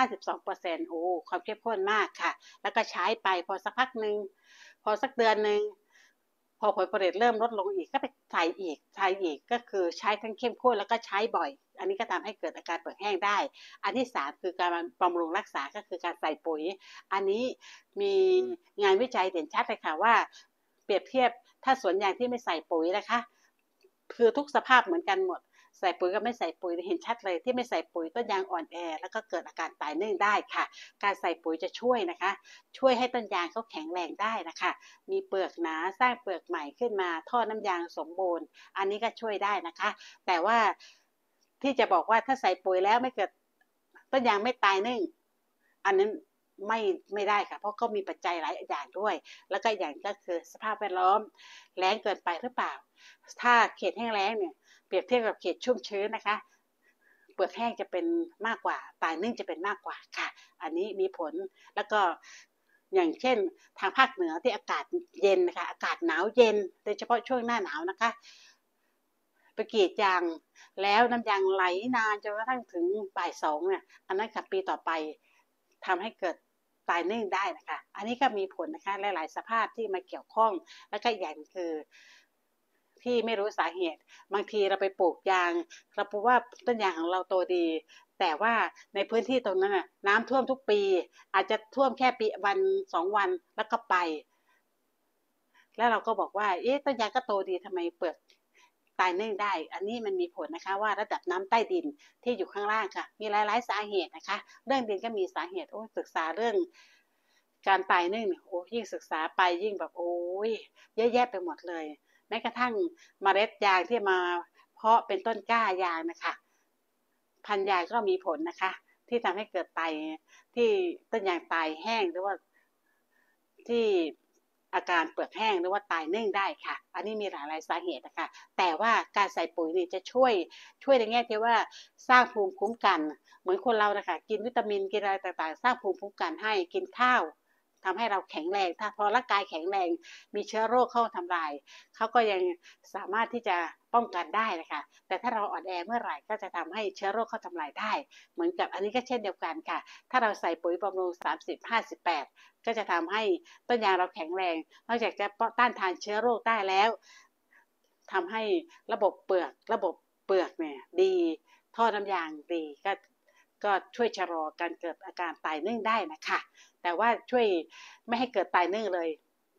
52% โอ้ความเข้มข้นมากค่ะแล้วก็ใช้ไปพอสักพักนึงพอสักเดือนนึงพอผลผลิตเริ่มลดลงอีกก็ไปใส่อีกก็คือใช้ทั้งเข้มข้นแล้วก็ใช้บ่อยอันนี้ก็ทำให้เกิดอาการเปลือกแห้งได้อันที่3คือการบำรุงรักษาก็คือการใส่ปุ๋ยอันนี้มีงานวิจัยเด่นชัดเลยค่ะว่าเปรียบเทียบถ้าสวนยางที่ไม่ใส่ปุ๋ยนะคะคือทุกสภาพเหมือนกันหมดใส่ปุ๋ยกับไม่ใส่ปุ๋ยเห็นชัดเลยที่ไม่ใส่ปุ๋ยต้นยางอ่อนแอแล้วก็เกิดอาการตายเนื่องได้ค่ะการใส่ปุ๋ยจะช่วยนะคะช่วยให้ต้นยางเขาแข็งแรงได้นะคะมีเปลือกหนาสร้างเปลือกใหม่ขึ้นมาท่อน้ำยางสมบูรณ์อันนี้ก็ช่วยได้นะคะแต่ว่าที่จะบอกว่าถ้าใส่ปุ๋ยแล้วไม่เกิดต้นยางไม่ตายนึ่งอันนั้นไม่ได้ค่ะเพราะก็มีปัจจัยหลายอย่างด้วยแล้วก็อย่างก็คือสภาพแวดล้อมแล้งเกินไปหรือเปล่าถ้าเขตแห้งแล้งเนี่ยเปรียบเทียบกับเขตชุ่มชื้นนะคะเปลือกแห้งจะเป็นมากกว่าตายนึ่งจะเป็นมากกว่าค่ะอันนี้มีผลแล้วก็อย่างเช่นทางภาคเหนือที่อากาศเย็นนะคะอากาศหนาวเย็นโดยเฉพาะช่วงหน้าหนาวนะคะไปกรีดยางแล้วน้ำยางไหลนานจนกระทั่งถึงบ่าย2เนี่ยอันนั้นค่ะปีต่อไปทำให้เกิดตายนึ่งได้นะคะอันนี้ก็มีผลนะคะหลายๆสภาพที่มาเกี่ยวข้องแล้วก็อย่างคือที่ไม่รู้สาเหตุบางทีเราไปปลูกยางเราพบว่าต้นยางของเราโตดีแต่ว่าในพื้นที่ตรงนั้นน่ะน้ำท่วมทุกปีอาจจะท่วมแค่ปีวัน2วันแล้วก็ไปแล้วเราก็บอกว่าเอ๊ะต้นยางก็โตดีทำไมเปลือกตายนึ่งได้อันนี้มันมีผลนะคะว่าระดับน้ำใต้ดินที่อยู่ข้างล่างค่ะมีหลายๆสาเหตุนะคะเรื่องดินก็มีสาเหตุศึกษาเรื่องการตายนึ่งโอ้ยิ่งศึกษาไปยิ่งแบบโอ้ยเยอะแยะไปหมดเลยแม้กระทั่งเมล็ดยางที่มาเพาะเป็นต้นกล้ายางนะคะพันธุ์ยางก็มีผลนะคะที่ทำให้เกิดตายที่ต้นยางตายแห้งหรือว่าที่อาการเปลือกแห้งหรือว่าตายนึ่งได้ค่ะอันนี้มีหลายสาเหตุนะคะแต่ว่าการใส่ปุ๋ยนี่จะช่วยในแง่ที่ว่าสร้างภูมิคุ้มกันเหมือนคนเรานะคะกินวิตามินกินอะไรต่างๆสร้างภูมิคุ้มกันให้กินข้าวทำให้เราแข็งแรงถ้าพอร่างกายแข็งแรงมีเชื้อโรคเข้าทำลายเขาก็ยังสามารถที่จะป้องกันได้นะคะแต่ถ้าเราอ่อนแอเมื่อไหร่ก็จะทำให้เชื้อโรคเข้าทำลายได้เหมือนกับอันนี้ก็เช่นเดียวกันค่ะถ้าเราใส่ปุ๋ยบำรุง30-58ก็จะทำให้ต้นยางเราแข็งแรงนอกจากจะต้านทานเชื้อโรคได้แล้วทำให้ระบบเปลือกเนี่ยดีท่อน้ำยางดีก็ช่วยชะลอการเกิดอาการตายนึ่งได้นะคะแต่ว่าช่วยไม่ให้เกิดตายนึ่งเลย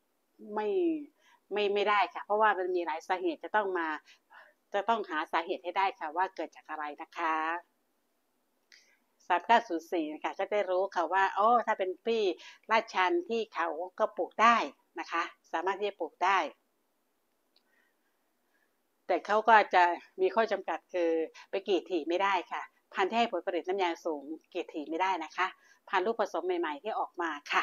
ไม่ได้ค่ะเพราะว่ามันมีหลายสาเหตุจะต้องหาสาเหตุให้ได้ค่ะว่าเกิดจากอะไรนะคะ3904นะคะก็ได้รู้ค่ะว่าถ้าเป็นพี่ลาดชันที่เขาก็ปลูกได้นะคะสามารถที่จะปลูกได้แต่เขาก็จะมีข้อจำกัดคือไปกรีดถี่ไม่ได้ค่ะพันธุ์ที่ให้ผลผลิตน้ำยางสูงกรีดถี่ไม่ได้นะคะพันธุ์ลูกผสมใหม่ๆที่ออกมาค่ะ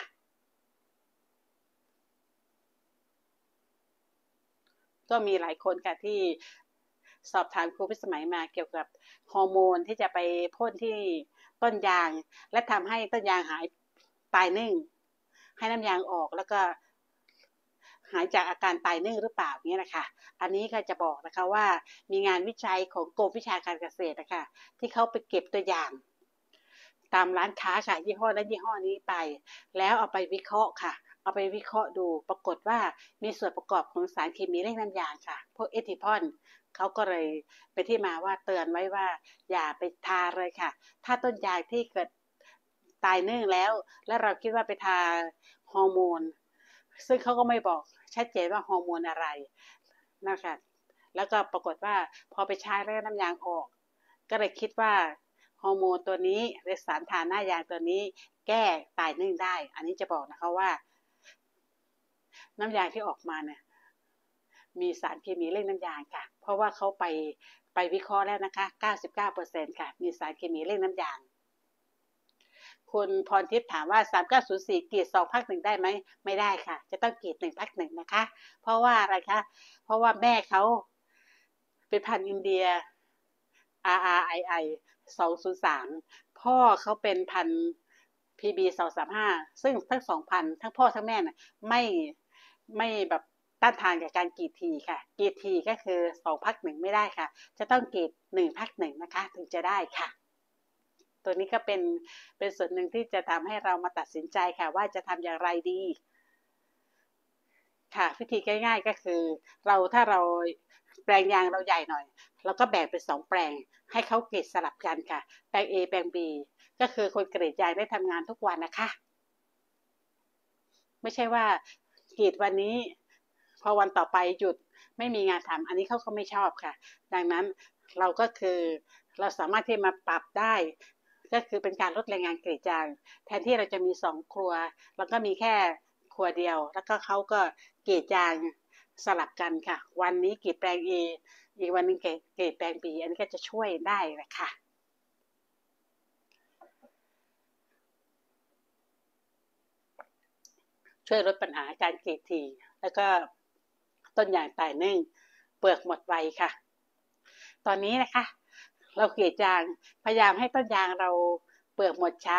ก็มีหลายคนค่ะที่สอบถามครูพิสมัยมาเกี่ยวกับฮอร์โมนที่จะไปพ่นที่ต้นยางและทำให้ต้นยางหายตายนึ่งให้น้ำยางออกแล้วก็หายจากอาการตายนึ่งหรือเปล่าเนี่ยนะคะอันนี้ก็จะบอกนะคะว่ามีงานวิจัยของกรมวิชาการเกษตรนะคะที่เขาไปเก็บตัวอย่างตามร้านค้าค่ะยี่ห้อนั้นยี่ห้อนี้ไปแล้วเอาไปวิเคราะห์ค่ะเอาไปวิเคราะห์ดูปรากฏว่ามีส่วนประกอบของสารเคมีเร่งน้ำยางค่ะพวกเอทิพอนเขาก็เลยเป็นที่มาว่าเตือนไว้ว่าอย่าไปทาเลยค่ะถ้าต้นยางที่เกิดตายนึ่งแล้วเราคิดว่าไปทาฮอร์โมนซึ่งเขาก็ไม่บอกชัดเจนว่าฮอร์โมนอะไรนะคะแล้วก็ปรากฏว่าพอไปใช้แล้วน้ำยางออกก็เลยคิดว่าฮอร์โมนตัวนี้หรือสารทาหน้ายางตัวนี้แก้ตายนึ่งได้อันนี้จะบอกนะคะว่าน้ำยางที่ออกมาเนี่ยมีสารเคมีเร่งน้ำยางค่ะพเพราะว่าเขาไปวิเคราะห์แล้วนะคะ 99% ค่ะมีสารเคมีเร่งน้ำยางคุณพรทิพย์ถามว่า3904กรีด2พัก1ได้ไหมไม่ได้ค่ะจะต้องกรีด1พัก1นะคะเพราะว่าอะไรคะเพราะว่าแม่เขาเป็นพันธุ์อินเดีย RRII 203พ่อเขาเป็นพันธุ์ PB 235ซึ่งทั้ง2,000ทั้งพ่อทั้งแม่น่ะไม่แบบต้านทานกับการกรีดทีค่ะกรีดทีก็คือ2พัก1ไม่ได้ค่ะจะต้องกรีด1พัก1นะคะถึงจะได้ค่ะตัวนี้ก็เป็นส่วนหนึ่งที่จะทำให้เรามาตัดสินใจค่ะว่าจะทำอย่างไรดีค่ะวิธีง่ายๆก็คือถ้าเราแปลงยางเราใหญ่หน่อยเราก็แบ่งเป็น2แปลงให้เขากรีดสลับกันค่ะแปลง A แปลง B ก็คือคนกรีดยางได้ทำงานทุกวันนะคะไม่ใช่ว่ากรีดวันนี้พอวันต่อไปหยุดไม่มีงานทำอันนี้เขาก็ไม่ชอบค่ะดังนั้นเราก็คือเราสามารถที่มาปรับได้ก็คือเป็นการลดแรงงานกรีดยางแทนที่เราจะมี2ครัวเราก็มีแค่ครัวเดียวแล้วก็เขาก็กรีดยางสลับกันค่ะวันนี้กรีดแปลง A อีกวันนึงกรีดแปลง B อันนี้ก็จะช่วยได้นะคะช่วยลดปัญหาการกรีดถี่แล้วก็ต้นยางตายนึ่งเปลือกหมดไวค่ะตอนนี้นะคะเรากรีดยางพยายามให้ต้นยางเราเปลือกหมดช้า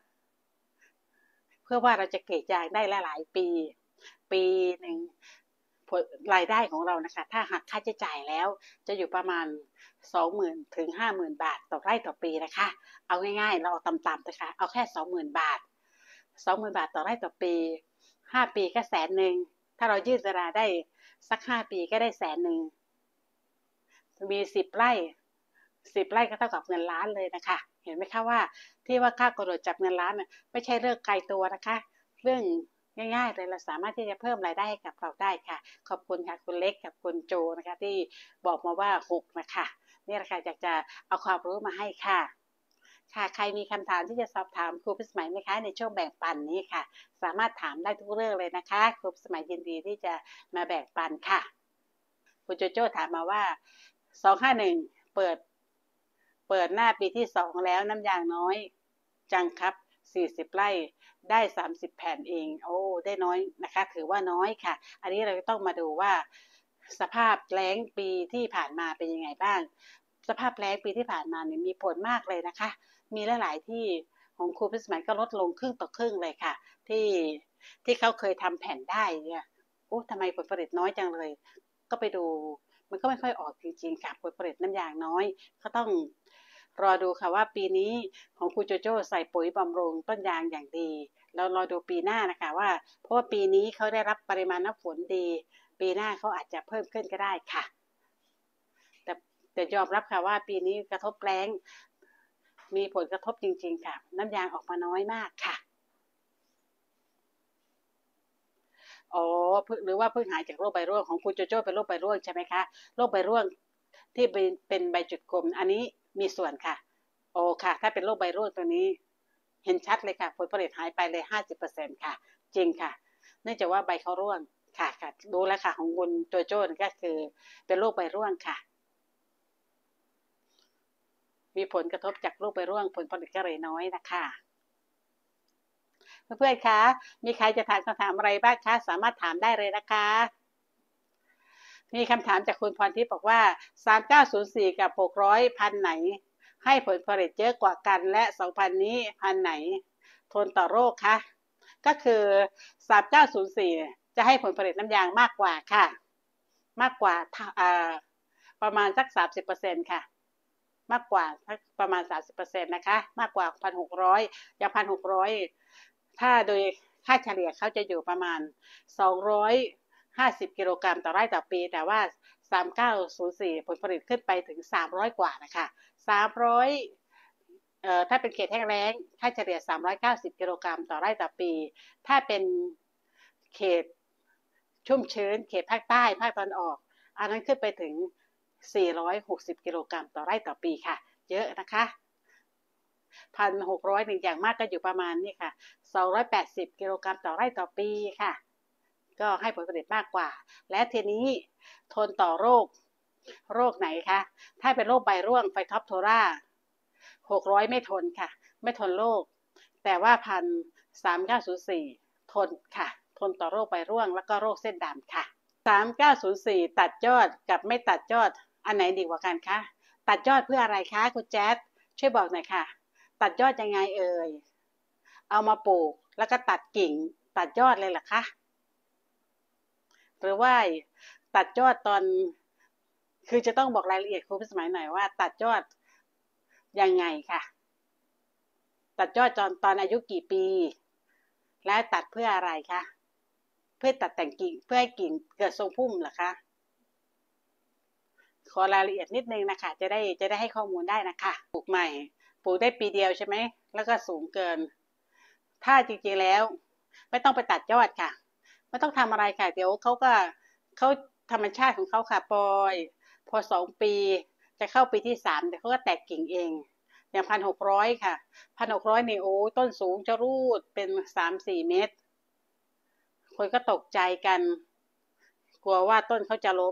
เพื่อว่าเราจะกรีดยางได้หลายปีหนึ่งรายได้ของเรานะคะถ้าหักค่าใช้จ่ายแล้วจะอยู่ประมาณ20,000ถึง50,000 บาทต่อไร่ต่อปีนะคะเอาง่ายๆเราเอาต่ำๆนะคะเอาแค่20,000 บาท20,000 บาทต่อไร่ต่อปี5 ปีก็100,000ถ้าเรายืดเวลาได้สัก5 ปีก็ได้100,000มี10 ไร่ก็เท่ากับเงินล้านเลยนะคะเห็นไหมคะว่าที่ว่าค่ากระโดดจับเงินล้านไม่ใช่เรื่องไกลตัวนะคะเรื่องง่ายๆเลยเราสามารถที่จะเพิ่มรายได้ให้กับเราได้ค่ะขอบคุณค่ะคุณเล็กกับคุณโจนะคะที่บอกมาว่า6นะคะนี่แหละค่ะอยากจะเอาความรู้มาให้ค่ะค่ะใครมีคำถามที่จะสอบถามครูพิสมัยไหมคะในช่วงแบ่งปันนี้ค่ะสามารถถามได้ทุกเรื่องเลยนะคะครูพิสมัยยินดีที่จะมาแบ่งปันค่ะคุณโจโจ้ถามมาว่า251เปิดหน้าปีที่2แล้วน้ำยางน้อยจังครับ40 ไร่ได้30 แผ่นเองโอ้ได้น้อยนะคะถือว่าน้อยค่ะอันนี้เราต้องมาดูว่าสภาพแล้งปีที่ผ่านมาเป็นยังไงบ้างสภาพแล้งปีที่ผ่านมาเนี่ยมีผลมากเลยนะคะมีหลายๆที่ของครูพิสมัยก็ลดลงครึ่งต่อครึ่งเลยค่ะที่เขาเคยทำแผ่นได้เนี่ยโอ้ทำไมผลผลิตน้อยจังเลยก็ไปดูมันก็ไม่ค่อยออกจริงๆค่ะผลผลิตน้ำยางน้อยเขาต้องรอดูค่ะว่าปีนี้ของครูโจโจ้ใส่ปุ๋ยบำรุงต้นยางอย่างดีแล้วรอดูปีหน้านะคะว่าเพราะว่าปีนี้เขาได้รับปริมาณน้ำฝนดีปีหน้าเขาอาจจะเพิ่มขึ้นก็ได้ค่ะแต่ยอมรับค่ะว่าปีนี้กระทบแล้งมีผลกระทบจริงๆค่ะน้ำยางออกมาน้อยมากค่ะอ๋อหรือว่าเพิ่งหายจากโรคใบร่วงของคุณโจโจ้เป็นโรคใบร่วงใช่ไหมคะโรคใบร่วงที่เป็นใบจุดกลมอันนี้มีส่วนค่ะโอ้ค่ะถ้าเป็นโรคใบร่วงตัวนี้เห็นชัดเลยค่ะผลผลิตหายไปเลย50%ค่ะจริงค่ะเนื่องจากว่าใบเขาร่วงค่ะดูแล้วค่ะของคุณโจโจ้ก็คือเป็นโรคใบร่วงค่ะมีผลกระทบจากโรคใบร่วงผลผลิตก็เลยน้อยนะคะเพื่อนๆคะมีใครจะถามคำถามอะไรบ้างคะสามารถถามได้เลยนะคะมีคำถามจากคุณพรทิพย์บอกว่า3904กับ600พันไหนให้ผลผลิตเยอะกว่ากันและ2,000นี้พันไหนทนต่อโรคคะก็คือ3904จะให้ผลผลิตน้ำยางมากกว่าค่ะมากกว่าประมาณสัก30%ค่ะมากกว่าประมาณ30%นะคะมากกว่า1,600อย่าง1,600ถ้าโดยค่าเฉลี่ยเขาจะอยู่ประมาณ250 กิโลกรัมต่อไร่ต่อปีแต่ว่า3904ผลผลิตขึ้นไปถึง300กว่านะคะ300ถ้าเป็นเขตแห้งแล้งค่าเฉลี่ย390 กิโลกรัมต่อไร่ต่อปีถ้าเป็นเขตชุ่มชื้นเขตภาคใต้ภาคตะวันออกอันนั้นขึ้นไปถึง460 กิโลกรัมต่อไร่ต่อปีค่ะเยอะนะคะ1,600หนึ่งอย่างมากก็อยู่ประมาณนี้ค่ะ280 กิโลกรัมต่อไร่ต่อปีค่ะก็ให้ผลผลิตมากกว่าและทีนี้ทนต่อโรคโรคไหนคะถ้าเป็นโรคใบร่วงไฟท็อปโทรา600ไม่ทนค่ะไม่ทนโรคแต่ว่า3904ทนค่ะทนต่อโรคใบร่วงแล้วก็โรคเส้นดำค่ะ3904ตัดยอดกับไม่ตัดยอดอันไหนดีกว่ากันคะตัดยอดเพื่ออะไรคะคุณแจ๊ดช่วยบอกหน่อยค่ะตัดยอดยังไงเอ่ยเอามาปลูกแล้วก็ตัดกิ่งตัดยอดเลยเหรอคะหรือว่าตัดยอดตอนคือจะต้องบอกรายละเอียดครูพิสมัยหน่อยว่าตัดยอดยังไงค่ะตัดยอดตอนอายุกี่ปีและตัดเพื่ออะไรคะเพื่อตัดแต่งกิ่งเพื่อให้กิ่งเกิดทรงพุ่มเหรอคะขอรายละเอียดนิดนึงนะคะจะได้ให้ข้อมูลได้นะคะปลูกใหม่ปลูกได้ปีเดียวใช่ไหมแล้วก็สูงเกินถ้าจริงๆแล้วไม่ต้องไปตัดยอดค่ะไม่ต้องทำอะไรค่ะเดี๋ยวเขาธรรมชาติของเขาค่ะปล่อยพอ2 ปีจะเข้าปีที่3เดี๋ยวเขาก็แตกกิ่งเองอย่าง1,600ค่ะ1,600นี่โอ้ต้นสูงจะรูดเป็น3-4 เมตรคนก็ตกใจกันกลัวว่าต้นเขาจะล้ม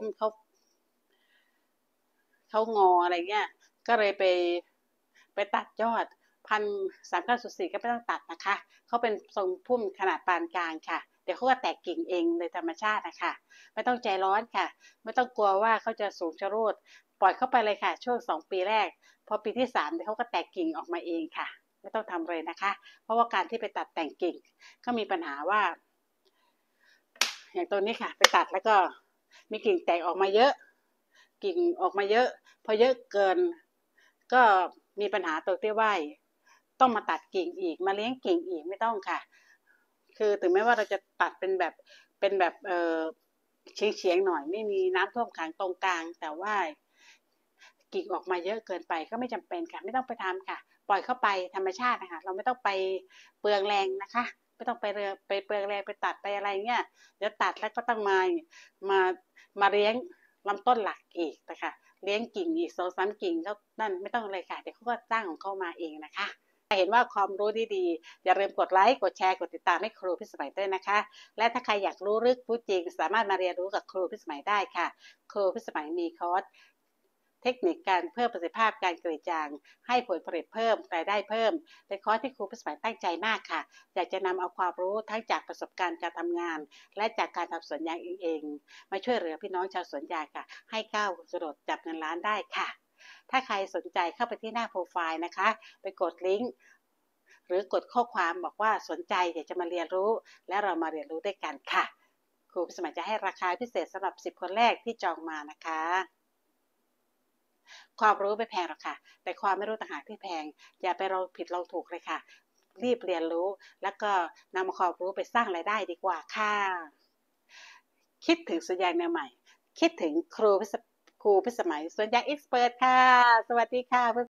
เขางออะไรเงี้ยก็เลยไปตัดยอด3904ก็ไม่ต้องตัดนะคะเขาเป็นทรงพุ่มขนาดปานกลางค่ะเดี๋ยวเขาก็แตกกิ่งเองโดยธรรมชาตินะคะไม่ต้องใจร้อนค่ะไม่ต้องกลัวว่าเขาจะสูงชะโรดปล่อยเข้าไปเลยค่ะช่วง2 ปีแรกพอปีที่3เดี๋ยวเขาก็แตกกิ่งออกมาเองค่ะไม่ต้องทำเลยนะคะเพราะว่าการที่ไปตัดแต่งกิ่งก็มีปัญหาว่าอย่างตัวนี้ค่ะไปตัดแล้วก็มีกิ่งแตกออกมาเยอะกิ่งออกมาเยอะพอเยอะเกินก็มีปัญหาตัวที่ว่าต้องมาตัดกิ่งอีกมาเลี้ยงกิ่งอีกไม่ต้องค่ะคือถึงแม้ว่าเราจะตัดเป็นแบบเฉียงหน่อยไม่มีน้ำท่วมขังตรงกลางแต่ว่ากิ่งออกมาเยอะเกินไปก็ไม่จำเป็นค่ะไม่ต้องไปทำค่ะปล่อยเข้าไปธรรมชาตินะคะเราไม่ต้องไปเปลืองแรงนะคะไม่ต้องไปเปลืองแรงไปตัดไปอะไรเงี้ยเดี๋ยวตัดแล้วก็ต้องมาเลี้ยงลำต้นหลักอีกนะคะเลี้ยงกิ่งอีก2-3 กิ่งแล้วนั่นไม่ต้องเลยค่ะเดี๋ยวเขาก็สร้างของเขามาเองนะคะเห็นว่าความรู้ดีๆอย่าลืมกดไลค์กดแชร์กดติดตามให้ครูพิสมัยด้วยนะคะและถ้าใครอยากรู้ลึกรู้จริงสามารถมาเรียนรู้กับครูพิสมัยได้ค่ะครูพิสมัยมีคอร์สเทคนิคการเพิ่มประสิทธิภาพการกรีดยางให้ผลผลิตเพิ่มรายได้เพิ่มเป็นคอร์สที่ครูพิสมัยตั้งใจมากค่ะอยากจะนำเอาความรู้ทั้งจากประสบการณ์การทำงานและจากการทำสวนยางเองมาช่วยเหลือพี่น้องชาวสวนยางค่ะให้ก้าวกระโดดจับเงินล้านได้ค่ะถ้าใครสนใจเข้าไปที่หน้าโปรไฟล์นะคะไปกดลิงก์หรือกดข้อความบอกว่าสนใจอยากจะมาเรียนรู้และเรามาเรียนรู้ด้วยกันค่ะครูพิสมัยจะให้ราคาพิเศษสำหรับ10 คนแรกที่จองมานะคะความรู้ไม่แพงหรอกค่ะแต่ความไม่รู้ต่างหากที่แพงอย่าไปลองผิดลองถูกเลยค่ะรีบเรียนรู้แล้วก็นำความรู้ไปสร้างรายได้ดีกว่าค่ะคิดถึงสวนยางแนวใหม่คิดถึงครูพิสมัยสวนยางเอ็กซ์เพิร์ทค่ะสวัสดีค่ะ